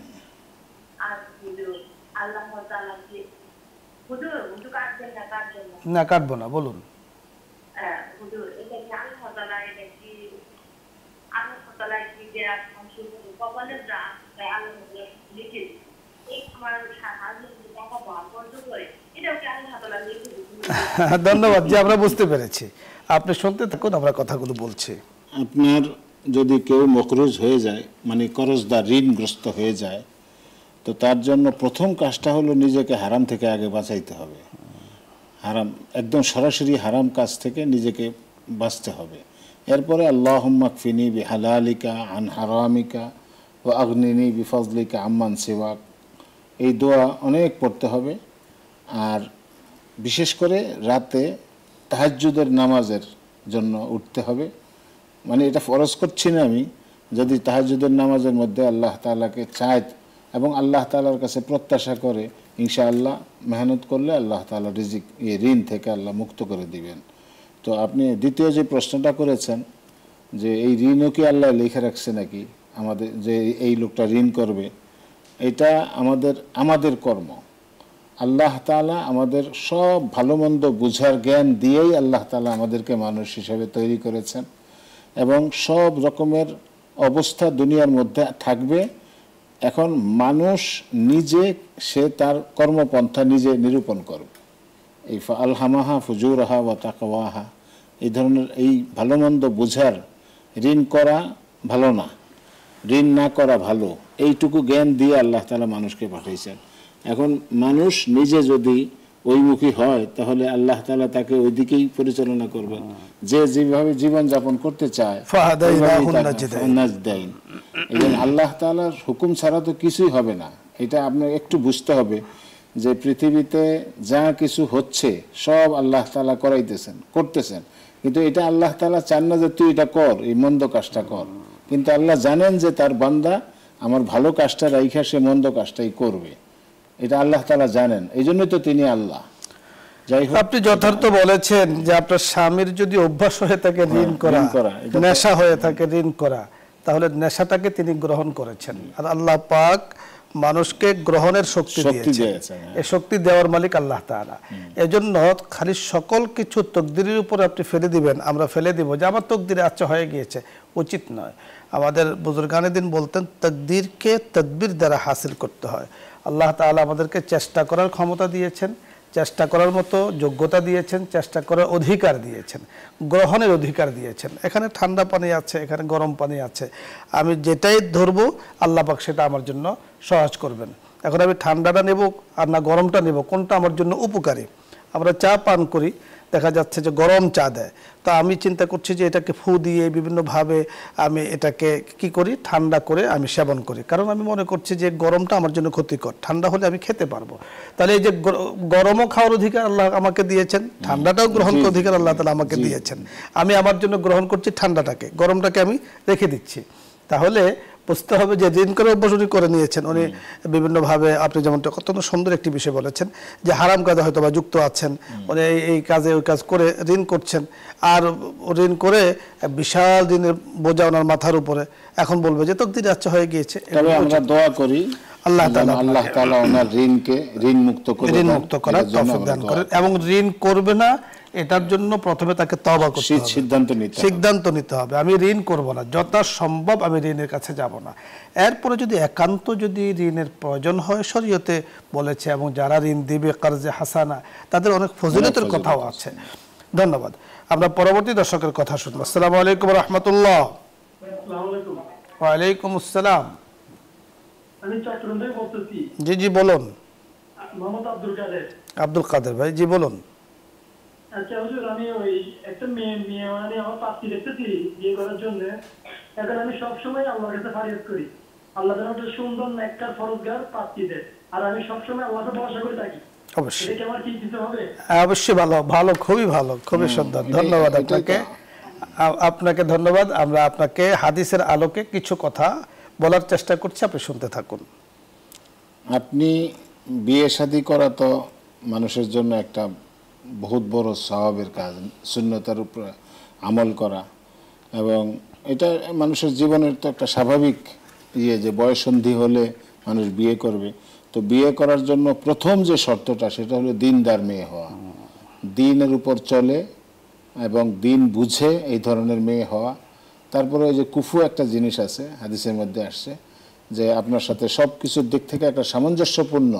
আর হুজুর আল্লাহ তাআলাকে, হুজুর হুজুর কাটবেন না, কাটবেন না। না কাটবো না, বলুন। হ্যাঁ হুজুর, এটা কি আল্লাহ তাআলা, এটা কি আল্লাহ তাআলা কি দেয়া সংশোধন কপালের যা তাই আল্লাহ তাআলা লিখে দিয়েছে। এই আমার হাজবেন্ড টাকা বার বন্ধ করে এটাও কি আল্লাহ তাআলা লিখে দিয়েছে? ধন্যবাদ। জি আমরা বুঝতে পেরেছি, আপনি শুনতে থাকুন, আমরা কথাগুলো বলছি। আপনার যদি কেউ মকরুজ হয়ে যায়, মানে করজদার, ঋণগ্রস্ত হয়ে যায়, তো তার জন্য প্রথম কাজটা হলো নিজেকে হারাম থেকে আগে বাঁচাইতে হবে। হারাম, একদম সরাসরি হারাম কাজ থেকে নিজেকে বাঁচতে হবে। এরপরে আল্লাহুম্মা কফিনি বিহালালিকা আন হারামিকা ওয়া আগনিনি বিফজলিকা আম্মান সিওয়াক, এই দোয়া অনেক পড়তে হবে। আর বিশেষ করে রাতে তাহাজ্জুদের নামাজের জন্য উঠতে হবে। মানে এটা ফরজ করছি না আমি, যদি তাহাজ্জুদের নামাজের মধ্যে আল্লাহ তাআলাকে চায় এবং আল্লাহ তাআলার কাছে প্রত্যাশা করে, ইনশাআল্লাহ মেহনত করলে আল্লাহ তাআলা রিজিক, এই ঋণ থেকে আল্লাহ মুক্ত করে দিবেন। তো আপনি দ্বিতীয় যে প্রশ্নটা করেছেন যে এই ঋণও কি আল্লাহ লিখে রাখছে নাকি আমাদের, যে এই লোকটা ঋণ করবে, এটা আমাদের আমাদের কর্ম। আল্লাহ তাআলা আমাদের সব ভালো মন্দ বুঝার জ্ঞান দিয়েই আল্লাহ তাআলা আমাদেরকে মানুষ হিসেবে তৈরি করেছেন এবং সব রকমের অবস্থা দুনিয়ার মধ্যে থাকবে। এখন মানুষ নিজে সে তার কর্মপন্থা নিজে নিরূপণ করবে। এই আলহামাহা ফুজুরাহা ওয়া তাকওয়াহা, এই ধরনের এই ভালো মন্দ বুঝার, ঋণ করা ভালো না, ঋণ না করা ভালো, এইটুকু জ্ঞান দিয়ে আল্লাহ তাআলা মানুষকে পাঠিয়েছেন। এখন মানুষ নিজে যদি ওইমুখী হয় তাহলে আল্লাহ তাআলা তাকে ওই দিকেই পরিচালনা করবেন, যে যেভাবে জীবন যাপন করতে চায়। আল্লাহ তাআলার হুকুম ছাড়া তো কিছুই হবে না, এটা আপনার একটু বুঝতে হবে যে পৃথিবীতে যা কিছু হচ্ছে সব আল্লাহ তাআলা করাইতেছেন, করতেছেন, কিন্তু এটা আল্লাহ তাআলা চান না যে তুই এটা কর, এই মন্দ কাজটা কর। কিন্তু আল্লাহ জানেন যে তার বান্দা আমার ভালো কাজটা রাইখা সে মন্দ কাজটাই করবে, এটা আল্লাহ তাআলা জানেন, এই জন্যই তো তিনি আল্লাহ। যাই হোক, আপনি যথার্থ বলেছেন যে আপনার স্বামীর যদি অভ্যাস হয়ে থাকে ঋণ করা, নেশা হয়ে থাকে ঋণ করা, তাহলে নেশাটাকে তিনি গ্রহণ করেছেন। আর আল্লাহ পাক মানুষকে গ্রহণের শক্তি দিয়েছেন, এই শক্তি দেওয়ার মালিক আল্লাহ তাআলা। এজন্য খালি সকল কিছু তকদিরের উপর আপনি ফেলে দিবেন, আমরা ফেলে দিব যে আমার তকদিরে আচ্ছা হয়ে গিয়েছে, উচিত নয়। আমাদের বুজুর্গানে দিন বলতেন তকদিরকে তদবির দ্বারা হাসিল করতে হয়। আল্লাহ তাআলা আমাদেরকে চেষ্টা করার ক্ষমতা দিয়েছেন, চেষ্টা করার মতো যোগ্যতা দিয়েছেন, চেষ্টা করার অধিকার দিয়েছেন, গ্রহণের অধিকার দিয়েছেন। এখানে ঠান্ডা পানি আছে, এখানে গরম পানি আছে, আমি যেটাই ধরবো আল্লাহ পাক সেটা আমার জন্য সহজ করবেন। এখন আমি ঠান্ডাটা নেব আর না গরমটা নেব, কোনটা আমার জন্য উপকারী? আমরা চা পান করি, দেখা যাচ্ছে যে গরম চা দেয়, তো আমি চিন্তা করছি যে এটাকে ফু দিয়ে বিভিন্নভাবে আমি এটাকে কি করি, ঠান্ডা করে আমি সেবন করি, কারণ আমি মনে করছি যে গরমটা আমার জন্য ক্ষতিকর, ঠান্ডা হলে আমি খেতে পারবো। তাহলে এই যে গরমও খাওয়ার অধিকার আল্লাহ আমাকে দিয়েছেন, ঠান্ডাটাও গ্রহণ করার অধিকার আল্লাহ তাআলা আমাকে দিয়েছেন, আমি আমার জন্য গ্রহণ করছি ঠান্ডাটাকে, গরমটাকে আমি রেখে দিচ্ছি। তাহলে বুঝতে হবে যে ঋণ করে অভ্যাস উনি করে নিয়েছেন, উনি বিভিন্নভাবে, আপনি যেমন অত্যন্ত সুন্দর একটি বিষয় বলেছেন যে হারাম কাজে হয়তো বা যুক্ত আছেন, উনি এই কাজে ওই কাজ করে ঋণ করছেন, আর ঋণ করে বিশাল ঋণের বোঝা ওনার মাথার উপরে, এখন বলবে যে তকদিরে আচ্ছা হয়ে গিয়েছে। তবে আমরা দোয়া করি আল্লাহ তাআলা আল্লাহ তাআলা ওনার ঋণকে ঋণ মুক্ত করে ঋণ মুক্ত করার তৌফিক দান করেন, এবং ঋণ করবে না এটার জন্য প্রথমে তাকে তওবা করতে হবে, সিদ্ধান্ত নিতে হবে সিদ্ধান্ত নিতে হবে আমি ঋণ করব না, যথাসম্ভব আমি ঋণের কাছে যাব না। এরপরে যদি একান্ত যদি ঋণের প্রয়োজন হয়, শরীয়তে বলেছে, এবং যারা ঋণ দিবে কারজে হাসানা তাদের অনেক ফজিলতের কথাও আছে। ধন্যবাদ। আমরা পরবর্তী দর্শকের কথা শুনবো। আসসালামু আলাইকুম ওয়া রাহমাতুল্লাহ। ওয়া আলাইকুম আসসালাম। আমি চট্টগ্রাম থেকে বলতেছি। জি জি বলুন। মোহাম্মদ আব্দুল কাদের। আব্দুল কাদের ভাই, জি বলুন। আচ্ছা হুজুর, আমি ওই একটা মেয়ে মেয়ে মানে আমার পাত্রী দেখতেছি বিয়ে করার জন্য। এখন আমি সবসময় আল্লাহর কাছে ফারিয়াদ করি, আল্লাহ যেন একটা সুন্দর নেককার ফরজগার পাত্রী দেয়, আর আমি সবসময় আল্লাহকে ভরসা করে থাকি। অবশ্যই এটা কি আমার কি দিতে হবে? অবশ্যই ভালো ভালো খুবই ভালো, খুবই সুন্দর। ধন্যবাদ আপনাকে, আপনাকে ধন্যবাদ। আমরা আপনাকে হাদিসের আলোকে কিছু কথা বলার চেষ্টা করছি, আপনি শুনতে থাকুন। আপনি বিয়ে শাদী করা তো মানুষের জন্য একটা বহুত বড় সওয়াবের কাজ, সুন্নতের উপর আমল করা, এবং এটা মানুষের জীবনের তো একটা স্বাভাবিক ইয়ে যে বয়ঃসন্ধি হলে মানুষ বিয়ে করবে। তো বিয়ে করার জন্য প্রথম যে শর্তটা সেটা হলো দিনদার মেয়ে হওয়া, দিনের উপর চলে এবং দিন বুঝে এই ধরনের মেয়ে হওয়া। তারপরে ওই যে কুফু একটা জিনিস আছে হাদিসের মধ্যে আসছে যে আপনার সাথে সব কিছুর দিক থেকে একটা সামঞ্জস্যপূর্ণ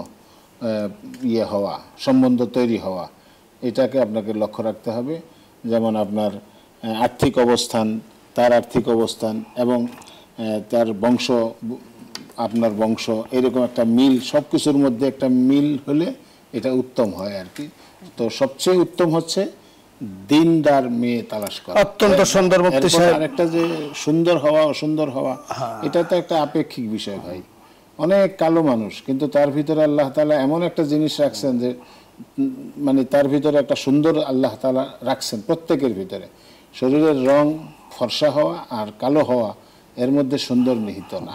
ইয়ে হওয়া, সম্বন্ধ তৈরি হওয়া, এটাকে আপনাকে লক্ষ্য রাখতে হবে। যেমন আপনার আর্থিক অবস্থান, তার আর্থিক অবস্থান এবং তার বংশ, আপনার বংশ, এরকম একটা মিল, সব কিছুর মধ্যে একটা মিল হলে এটা উত্তম হয় আর কি। তো সবচেয়ে উত্তম হচ্ছে দিনদার মেয়ে তালাশ করা। অত্যন্ত সুন্দর মুফতি সাহেব। আরেকটা যে সুন্দর হওয়া অসুন্দর হওয়া, এটা তো একটা আপেক্ষিক বিষয় ভাই। অনেক কালো মানুষ, কিন্তু তার ভিতরে আল্লাহ তাআলা এমন একটা জিনিস রাখছেন যে মানে তার ভিতরে একটা সুন্দর আল্লাহ তাআলা রাখছেন প্রত্যেকের ভিতরে। শরীরের রং ফর্সা হওয়া আর কালো হওয়া এর মধ্যে সুন্দর নিহিত না,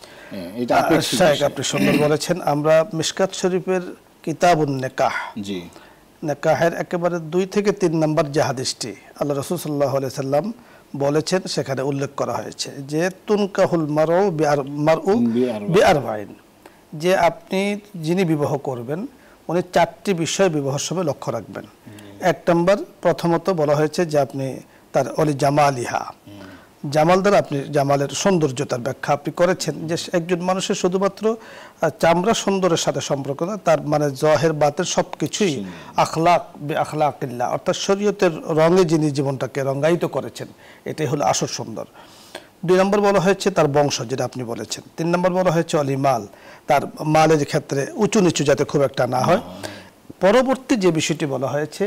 এটা আপেক্ষিক। আপনি সুন্দর বলেছেন। আমরা মিশকাত শরীফের কিতাবুন নিকাহ, জি, নিকাহের একেবারে দুই থেকে তিন নম্বর যে হাদিসটি আল্লাহ রাসূল সাল্লাল্লাহু আলাইহি সাল্লাম বলেছেন, সেখানে উল্লেখ করা হয়েছে যে তুনকাহুল মারউ মারউ বিআরবাইন, যে আপনি যিনি বিবাহ করবেন উনি চারটি বিষয় বিবাহের সময় লক্ষ্য রাখবেন। এক নম্বর, প্রথমত বলা হয়েছে যে আপনি তার অলি জামালিহা, জামাল দ্বারা আপনি জামালের সৌন্দর্যতার ব্যাখ্যা আপনি করেছেন যে একজন মানুষের শুধুমাত্র চামড়া সুন্দরের সাথে সম্পর্ক না, তার মানে জহের বাতের সব কিছুই আখলাক বে আখলাকিল্লাহ, অর্থাৎ শরীয়তের রঙে যিনি জীবনটাকে রঙায়িত করেছেন, এটাই হলো আসল সুন্দর। দুই নম্বর বলা হয়েছে তার বংশ, যেটা আপনি বলেছেন। তিন নম্বর বলা হয়েছে অলিমাল, তার মালের ক্ষেত্রে উঁচু নিচু যাতে খুব একটা না হয়। পরবর্তী যে বিষয়টি বলা হয়েছে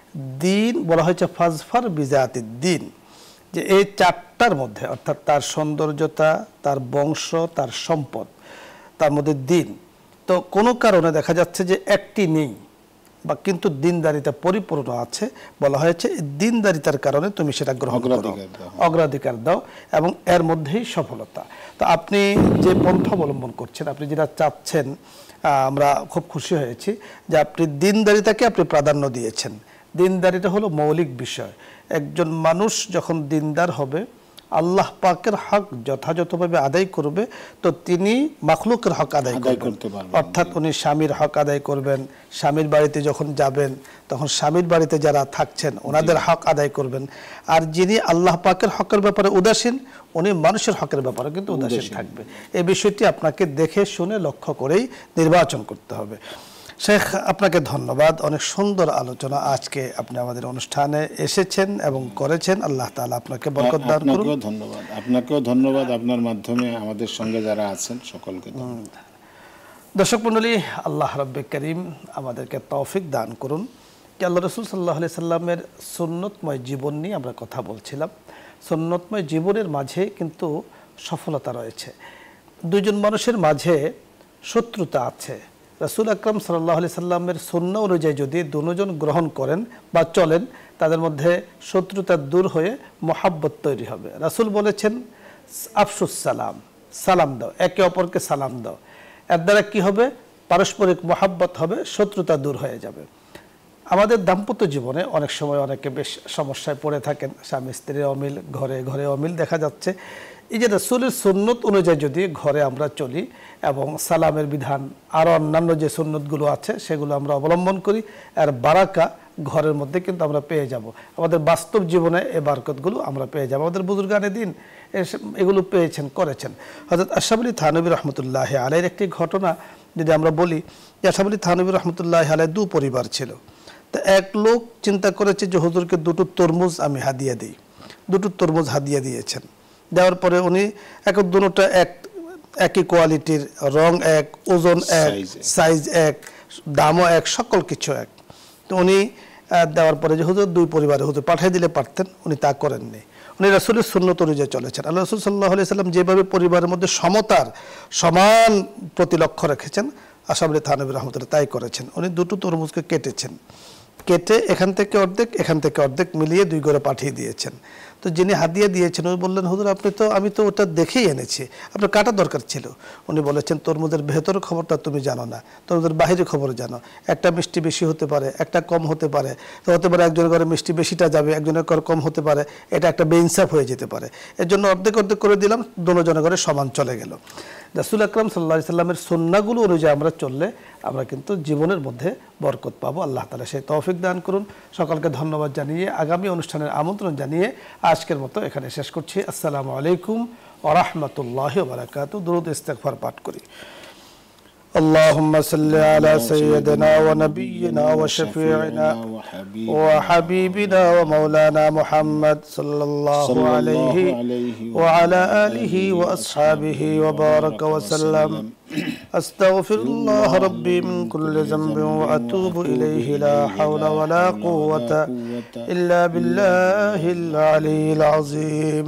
দিন, বলা হয়েছে ফাজফার বিজাতি দিন, যে এই চারটার মধ্যে অর্থাৎ তার সৌন্দর্যতা, তার বংশ, তার সম্পদ, তার মধ্যে দিন, তো কোনো কারণে দেখা যাচ্ছে যে একটি নেই বা কিন্তু দিনদারিতা পরিপূর্ণ আছে, বলা হয়েছে দিনদারিতার কারণে তুমি সেটা গ্রহণ করো, অগ্রাধিকার দাও, এবং এর মধ্যেই সফলতা। তো আপনি যে পন্থা অবলম্বন করছেন, আপনি যেটা চাচ্ছেন, আমরা খুব খুশি হয়েছি যে আপনি দিনদারিতাকে আপনি প্রাধান্য দিয়েছেন। দিনদারিতা হলো মৌলিক বিষয়। একজন মানুষ যখন দিনদার হবে, আল্লাহ পাকের হক যথাযথভাবে আদায় করবে, তো তিনি মাখলুকের হক আদায় করতে পারবেন। অর্থাৎ উনি স্বামীর হক আদায় করবেন, স্বামীর বাড়িতে যখন যাবেন তখন স্বামীর বাড়িতে যারা থাকছেন ওনাদের হক আদায় করবেন। আর যিনি আল্লাহ পাকের হকের ব্যাপারে উদাসীন, উনি মানুষের হকের ব্যাপারে কিন্তু উদাসীন থাকবে। এই বিষয়টি আপনাকে দেখে শুনে লক্ষ্য করেই নির্বাচন করতে হবে। শেখ, আপনাকে ধন্যবাদ, অনেক সুন্দর আলোচনা আজকে আপনি আমাদের অনুষ্ঠানে এসেছেন এবং করেছেন। আল্লাহ তাআলা আপনাকে বরকত দান করুন। আপনাকেও ধন্যবাদ, আপনাকেও ধন্যবাদ, আপনার মাধ্যমে আমাদের সঙ্গে যারা আছেন সকলকে ধন্যবাদ। দর্শক মণ্ডলী, আল্লাহ রাব্বে কারীম আমাদেরকে তৌফিক দান করুন যে আল্লাহ রসুল সাল্লাহ আলি সাল্লামের সুন্নতময় জীবন নিয়ে আমরা কথা বলছিলাম। সুন্নতময় জীবনের মাঝে কিন্তু সফলতা রয়েছে। দুইজন মানুষের মাঝে শত্রুতা আছে, রাসূল আকরাম সাল্লাল্লাহু আলাইহি সাল্লামের সুন্নাহ অনুযায়ী যদি দুজন গ্রহণ করেন বা চলেন, তাদের মধ্যে শত্রুতা দূর হয়ে মহাব্বত তৈরি হবে। রাসূল বলেছেন আফসুস সালাম, সালাম দাও, একে অপরকে সালাম দাও। এর দ্বারা কী হবে? পারস্পরিক মহাব্বত হবে, শত্রুতা দূর হয়ে যাবে। আমাদের দাম্পত্য জীবনে অনেক সময় অনেকে বেশ সমস্যায় পড়ে থাকেন, স্বামী স্ত্রীর অমিল, ঘরে ঘরে অমিল দেখা যাচ্ছে। এই যে রাসূলের সুন্নত অনুযায়ী যদি ঘরে আমরা চলি এবং সালামের বিধান আরও অন্যান্য যে সুন্নতগুলো আছে সেগুলো আমরা অবলম্বন করি, আর বারাকা ঘরের মধ্যে কিন্তু আমরা পেয়ে যাব। আমাদের বাস্তব জীবনে এই বারকতগুলো আমরা পেয়ে যাব। আমাদের বুজুর্গানে দিন এগুলো পেয়েছেন, করেছেন। হযরত আশরাফ আলী থানভী রহমতুল্লাহ আলাইহির একটি ঘটনা যদি আমরা বলি, যে আশরাফ আলী থানভী রহমতুল্লাহ আলাইহির দু পরিবার ছিল। তো এক লোক চিন্তা করেছে যে হুজুরকে দুটো তরমুজ আমি হাদিয়া দিই। দুটো তরমুজ হাদিয়া দিয়েছেন। দেওয়ার পরে উনি এক দুটোটা এক একই কোয়ালিটির, রং এক, ওজন এক, সাইজ এক, দামও এক, সকল কিছু এক। তো উনি দেওয়ার পরে যে হুজুর দুই পরিবারে হুজুর পাঠিয়ে দিলে পারতেন, উনি তা করেননি। উনি রাসূলের সুন্নত অনুযায়ী চলেছেন। আল্লাহ রাসূল সাল্লাল্লাহু আলাইহি সাল্লাম যেভাবে পরিবারের মধ্যে সমতার সমান প্রতি লক্ষ্য রেখেছেন, আশরাফ আলী থানভী রহমতুল্লাহ তাই করেছেন। উনি দুটো তরমুজকে কেটেছেন, কেটে এখান থেকে অর্ধেক এখান থেকে অর্ধেক মিলিয়ে দুই ঘরে পাঠিয়ে দিয়েছেন। তো যিনি হাদিয়া দিয়েছেন উনি বললেন, হুজুর আপনি তো, আমি তো ওটা দেখেই এনেছি, আপনার কাটা দরকার ছিল। উনি বলেছেন, তরমুজের ভেতরের খবরটা তুমি জানো না, তরমুজের বাহিরের খবর জানো। একটা মিষ্টি বেশি হতে পারে, একটা কম হতে পারে। তো হতে পারে একজনের ঘরে মিষ্টি বেশিটা যাবে, একজনের ঘরে কম হতে পারে, এটা একটা বেইনসাফ হয়ে যেতে পারে। এর জন্য অর্ধেক অর্ধেক করে দিলাম, দুজনের ঘরে সমান চলে গেল। রাসূল আকরাম সাল্লাল্লাহু আলাইহি সাল্লামের সুন্নাহগুলো অনুযায়ী আমরা চললে আমরা কিন্তু জীবনের মধ্যে বরকত পাবো। আল্লাহ তাআলা সেই তৌফিক দান করুন। সকলকে ধন্যবাদ জানিয়ে আগামী অনুষ্ঠানের আমন্ত্রণ জানিয়ে আজকের মতো এখানে শেষ করছি। আসসালামু আলাইকুম ওয়া রাহমাতুল্লাহি ওয়া বারাকাতুহু। দুরূদ ইস্তিগফার পাঠ করি। اللهم صل على سيدنا ونبينا وشفيعنا وحبيبنا ومولانا محمد صلى الله عليه وعلى آله وأصحابه وبارك وسلم. أستغفر الله ربي من كل ذنب وأتوب إليه، لا حول ولا قوة إلا بالله العلي العظيم.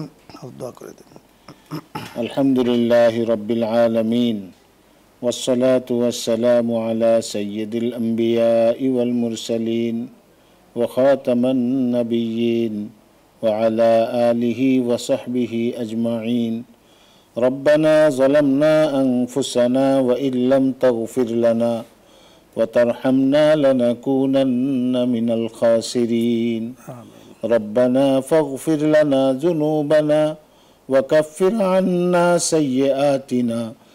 الحمد لله رب العالمين، والصلاة والسلام على سيد الأنبياء والمرسلين وخاتم النبيين وعلى آله وصحبه أجمعين. ربنا ظلمنا أنفسنا وإن لم تغفر لنا وترحمنا لنكونن من الخاسرين. ربنا فاغفر لنا ذنوبنا وكفر عنا سيئاتنا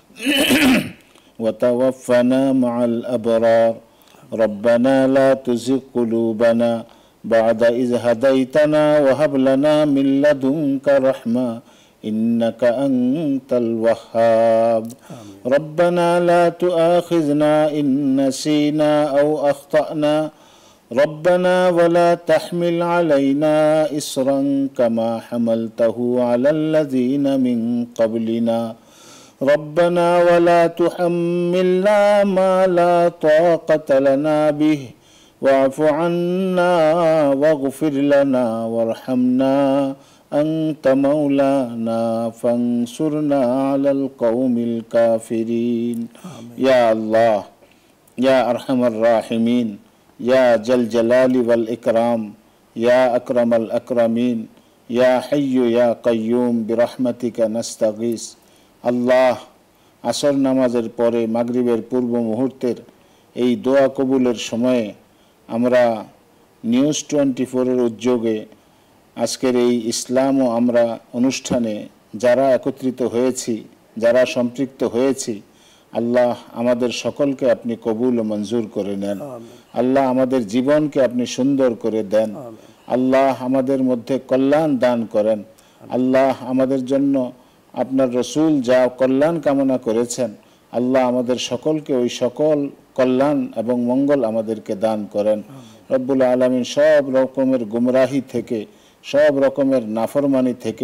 وتوفنا مع الأبرار. ربنا لا تزغ قلوبنا بعد إذ هديتنا وهب لنا من لدنك رحمة إنك أنت الوهاب. ربنا لا تؤاخذنا إن نسينا أو أخطأنا. ربنا ولا تحمل علينا إصرا كما حملته على الذين من قبلنا. ربنا ولا تحملنا ما لا طاقة لنا به واعف عنا واغفر لنا وارحمنا أنت مولانا فانصرنا على القوم الكافرين. يا الله يا أرحم الراحمين يا ذا الجلال والإكرام يا أكرم الأكرمين يا حي يا قيوم برحمتك نستغيث. আল্লাহ, আসর নামাজের পরে মাগরিবের পূর্ব মুহূর্তের এই দোয়া কবুলের সময়ে আমরা নিউজ টোয়েন্টি ফোরের উদ্যোগে আজকের এই ইসলাম ও আমরা অনুষ্ঠানে যারা একত্রিত হয়েছি, যারা সম্পৃক্ত হয়েছি, আল্লাহ আমাদের সকলকে আপনি কবুল ও মঞ্জুর করে নেন। আল্লাহ আমাদের জীবনকে আপনি সুন্দর করে দেন। আল্লাহ আমাদের মধ্যে কল্যাণ দান করেন। আল্লাহ আমাদের জন্য আপনার রসুল যা কল্যাণ কামনা করেছেন, আল্লাহ আমাদের সকলকে ওই সকল কল্যাণ এবং মঙ্গল আমাদেরকে দান করেন। রব্বুল আলামিন সব রকমের গুমরাহি থেকে, সব রকমের নাফরমানি থেকে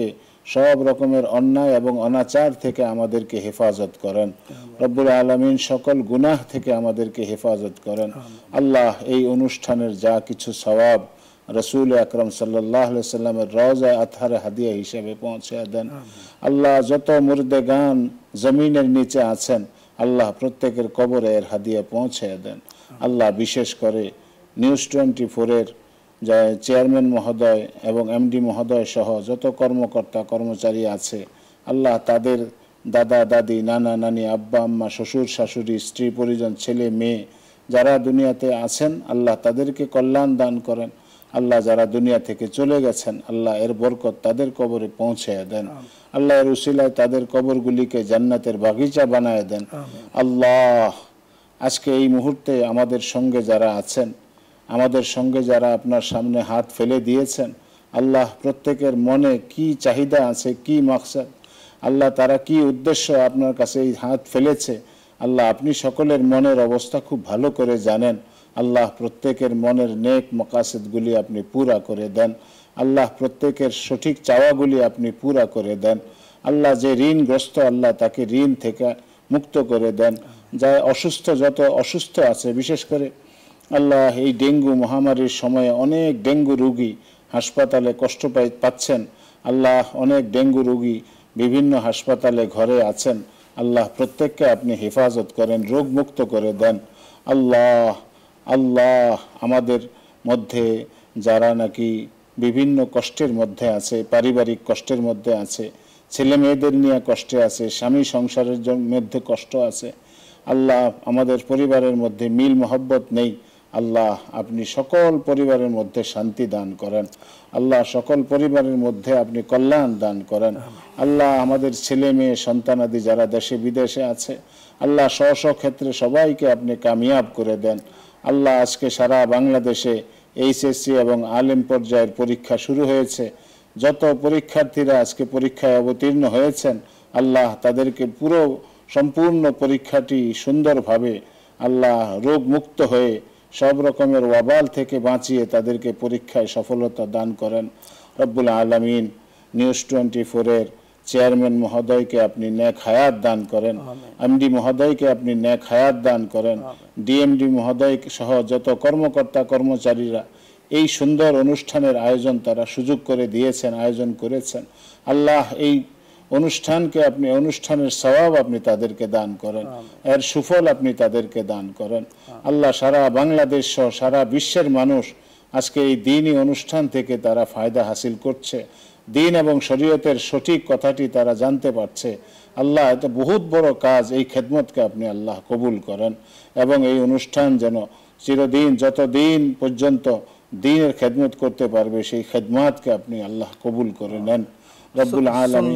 সব রকমের অন্যায় এবং অনাচার থেকে আমাদেরকে হেফাজত করেন। রব্বুল আলামিন সকল গুনাহ থেকে আমাদেরকে হেফাজত করেন। আল্লাহ এই অনুষ্ঠানের যা কিছু সওয়াব রসুল আকরম সাল্লাল্লাহু আলাইহি সাল্লামের রওজা আতহারে হাদিয়া হিসেবে পৌঁছে দেন। আল্লাহ যত মুর্দেগান জমিনের নিচে আছেন আল্লাহ প্রত্যেকের কবরে এর হাদিয়া পৌঁছে দেন। আল্লাহ বিশেষ করে নিউজ টোয়েন্টি ফোরের যা চেয়ারম্যান মহোদয় এবং এমডি মহোদয় সহ যত কর্মকর্তা কর্মচারী আছে আল্লাহ তাদের দাদা দাদি নানা নানি আব্বা আম্মা শ্বশুর শাশুড়ি স্ত্রী পরিজন ছেলে মেয়ে যারা দুনিয়াতে আছেন আল্লাহ তাদেরকে কল্যাণ দান করেন। আল্লাহ যারা দুনিয়া থেকে চলে গেছেন আল্লাহ এর বরকত তাদের কবরে পৌঁছে দেন। আল্লাহ এর উসিলায় তাদের কবরগুলিকে জান্নাতের বাগিচা বানায় দেন। আল্লাহ আজকে এই মুহূর্তে আমাদের সঙ্গে যারা আছেন আমাদের সঙ্গে যারা আপনার সামনে হাত ফেলে দিয়েছেন আল্লাহ প্রত্যেকের মনে কি চাহিদা আছে কি মাকসাদ আল্লাহ তারা কি উদ্দেশ্য আপনার কাছে এই হাত ফেলেছে আল্লাহ আপনি সকলের মনের অবস্থা খুব ভালো করে জানেন। আল্লাহ প্রত্যেকের মনের নেক মাকাসিদগুলি আপনি পুরা করে দেন। আল্লাহ প্রত্যেকের সঠিক চাওয়াগুলি আপনি পুরা করে দেন। আল্লাহ যে ঋণগ্রস্ত আল্লাহ তাকে ঋণ থেকে মুক্ত করে দেন। যা অসুস্থ যত অসুস্থ আছে বিশেষ করে আল্লাহ এই ডেঙ্গু মহামারীর সময়ে অনেক ডেঙ্গু রোগী হাসপাতালে কষ্ট পাই পাচ্ছেন আল্লাহ অনেক ডেঙ্গু রোগী বিভিন্ন হাসপাতালে ঘরে আছেন আল্লাহ প্রত্যেককে আপনি হেফাজত করেন রোগ মুক্ত করে দেন। আল্লাহ আল্লাহ আমাদের মধ্যে যারা নাকি বিভিন্ন কষ্টের মধ্যে আছে পারিবারিক কষ্টের মধ্যে আছে ছেলে মেয়েদের নিয়ে কষ্টে আছে স্বামী সংসারের মধ্যে কষ্ট আছে আল্লাহ আমাদের পরিবারের মধ্যে মিল মহব্বত নেই আল্লাহ আপনি সকল পরিবারের মধ্যে শান্তি দান করেন। আল্লাহ সকল পরিবারের মধ্যে আপনি কল্যাণ দান করেন। আল্লাহ আমাদের ছেলে মেয়ে সন্তানাদি যারা দেশে বিদেশে আছে আল্লাহ স্ব স্ব ক্ষেত্রে সবাইকে আপনি কামিয়াব করে দেন। আল্লাহ আজকে সারা বাংলাদেশে এইচএসসি এবং আলেম পর্যায়ের পরীক্ষা শুরু হয়েছে যত পরীক্ষার্থীরা আজকে পরীক্ষায় অবতীর্ণ হয়েছেন আল্লাহ তাদেরকে পুরো সম্পূর্ণ পরীক্ষাটি সুন্দরভাবে আল্লাহ রোগ মুক্ত হয়ে সব রকমের ওয়াবাল থেকে বাঁচিয়ে তাদেরকে পরীক্ষায় সফলতা দান করেন। রব্বুল আলামিন নিউজ টোয়েন্টি ফোরের চেয়ারম্যান মহোদয়কে আপনি নেক হায়াত দান করেন। এমডি মহোদয়কে আপনি নেক হায়াত দান করেন। ডিএমডি মহোদয় সহ যত কর্মকর্তা কর্মচারীরা এই সুন্দর অনুষ্ঠানের আয়োজন তারা সুযোগ করে দিয়েছেন আয়োজন করেছেন আল্লাহ এই অনুষ্ঠানকে আপনি অনুষ্ঠানের সওয়াব আপনি তাদেরকে দান করেন এর সুফল আপনি তাদেরকে দান করেন। আল্লাহ সারা বাংলাদেশ সহ সারা বিশ্বের মানুষ আজকে এই দ্বীনি অনুষ্ঠান থেকে তারা ফায়দা হাসিল করছে দ্বীন এবং শরীয়তের সঠিক কথাটি তারা জানতে পারছে। আল্লাহ এত বহুত বড় কাজ এই খেদমতকে আপনি আল্লাহ কবুল করেন এবং এই অনুষ্ঠান যেন চিরদিন যতদিন পর্যন্ত দ্বীনের খেদমত করতে পারবে সেই খেদমতকে আপনি আল্লাহ কবুল করে নেন। রব্বুল আলামিন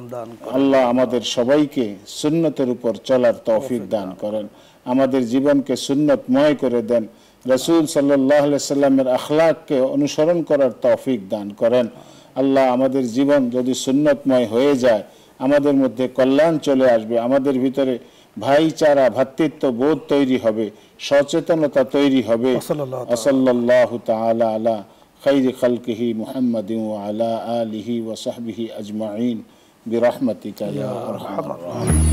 আল্লাহ আমাদের সবাইকে সুন্নতের উপর চলার তৌফিক দান করেন আমাদের জীবনকে সুন্নতময় করে দেন রাসূল সাল্লাল্লাহু আলাইহি সাল্লামের আখলাককে অনুসরণ করার তৌফিক দান করেন। আল্লাহ আমাদের জীবন যদি সুন্নতময় হয়ে যায় আমাদের মধ্যে কল্যাণ চলে আসবে আমাদের ভিতরে ভাইচারা ভ্রাতৃত্ব বোধ তৈরি হবে সচেতনতা তৈরি হবে। সাল্লাল্লাহু তাআলা আলা খাইরি খালকিহি মুহাম্মাদিন ওয়া আলা আলিহি ওয়া সাহবিহি আজমাইন বিরহমাতিকা ইয়া আরহামার রাহিমিন।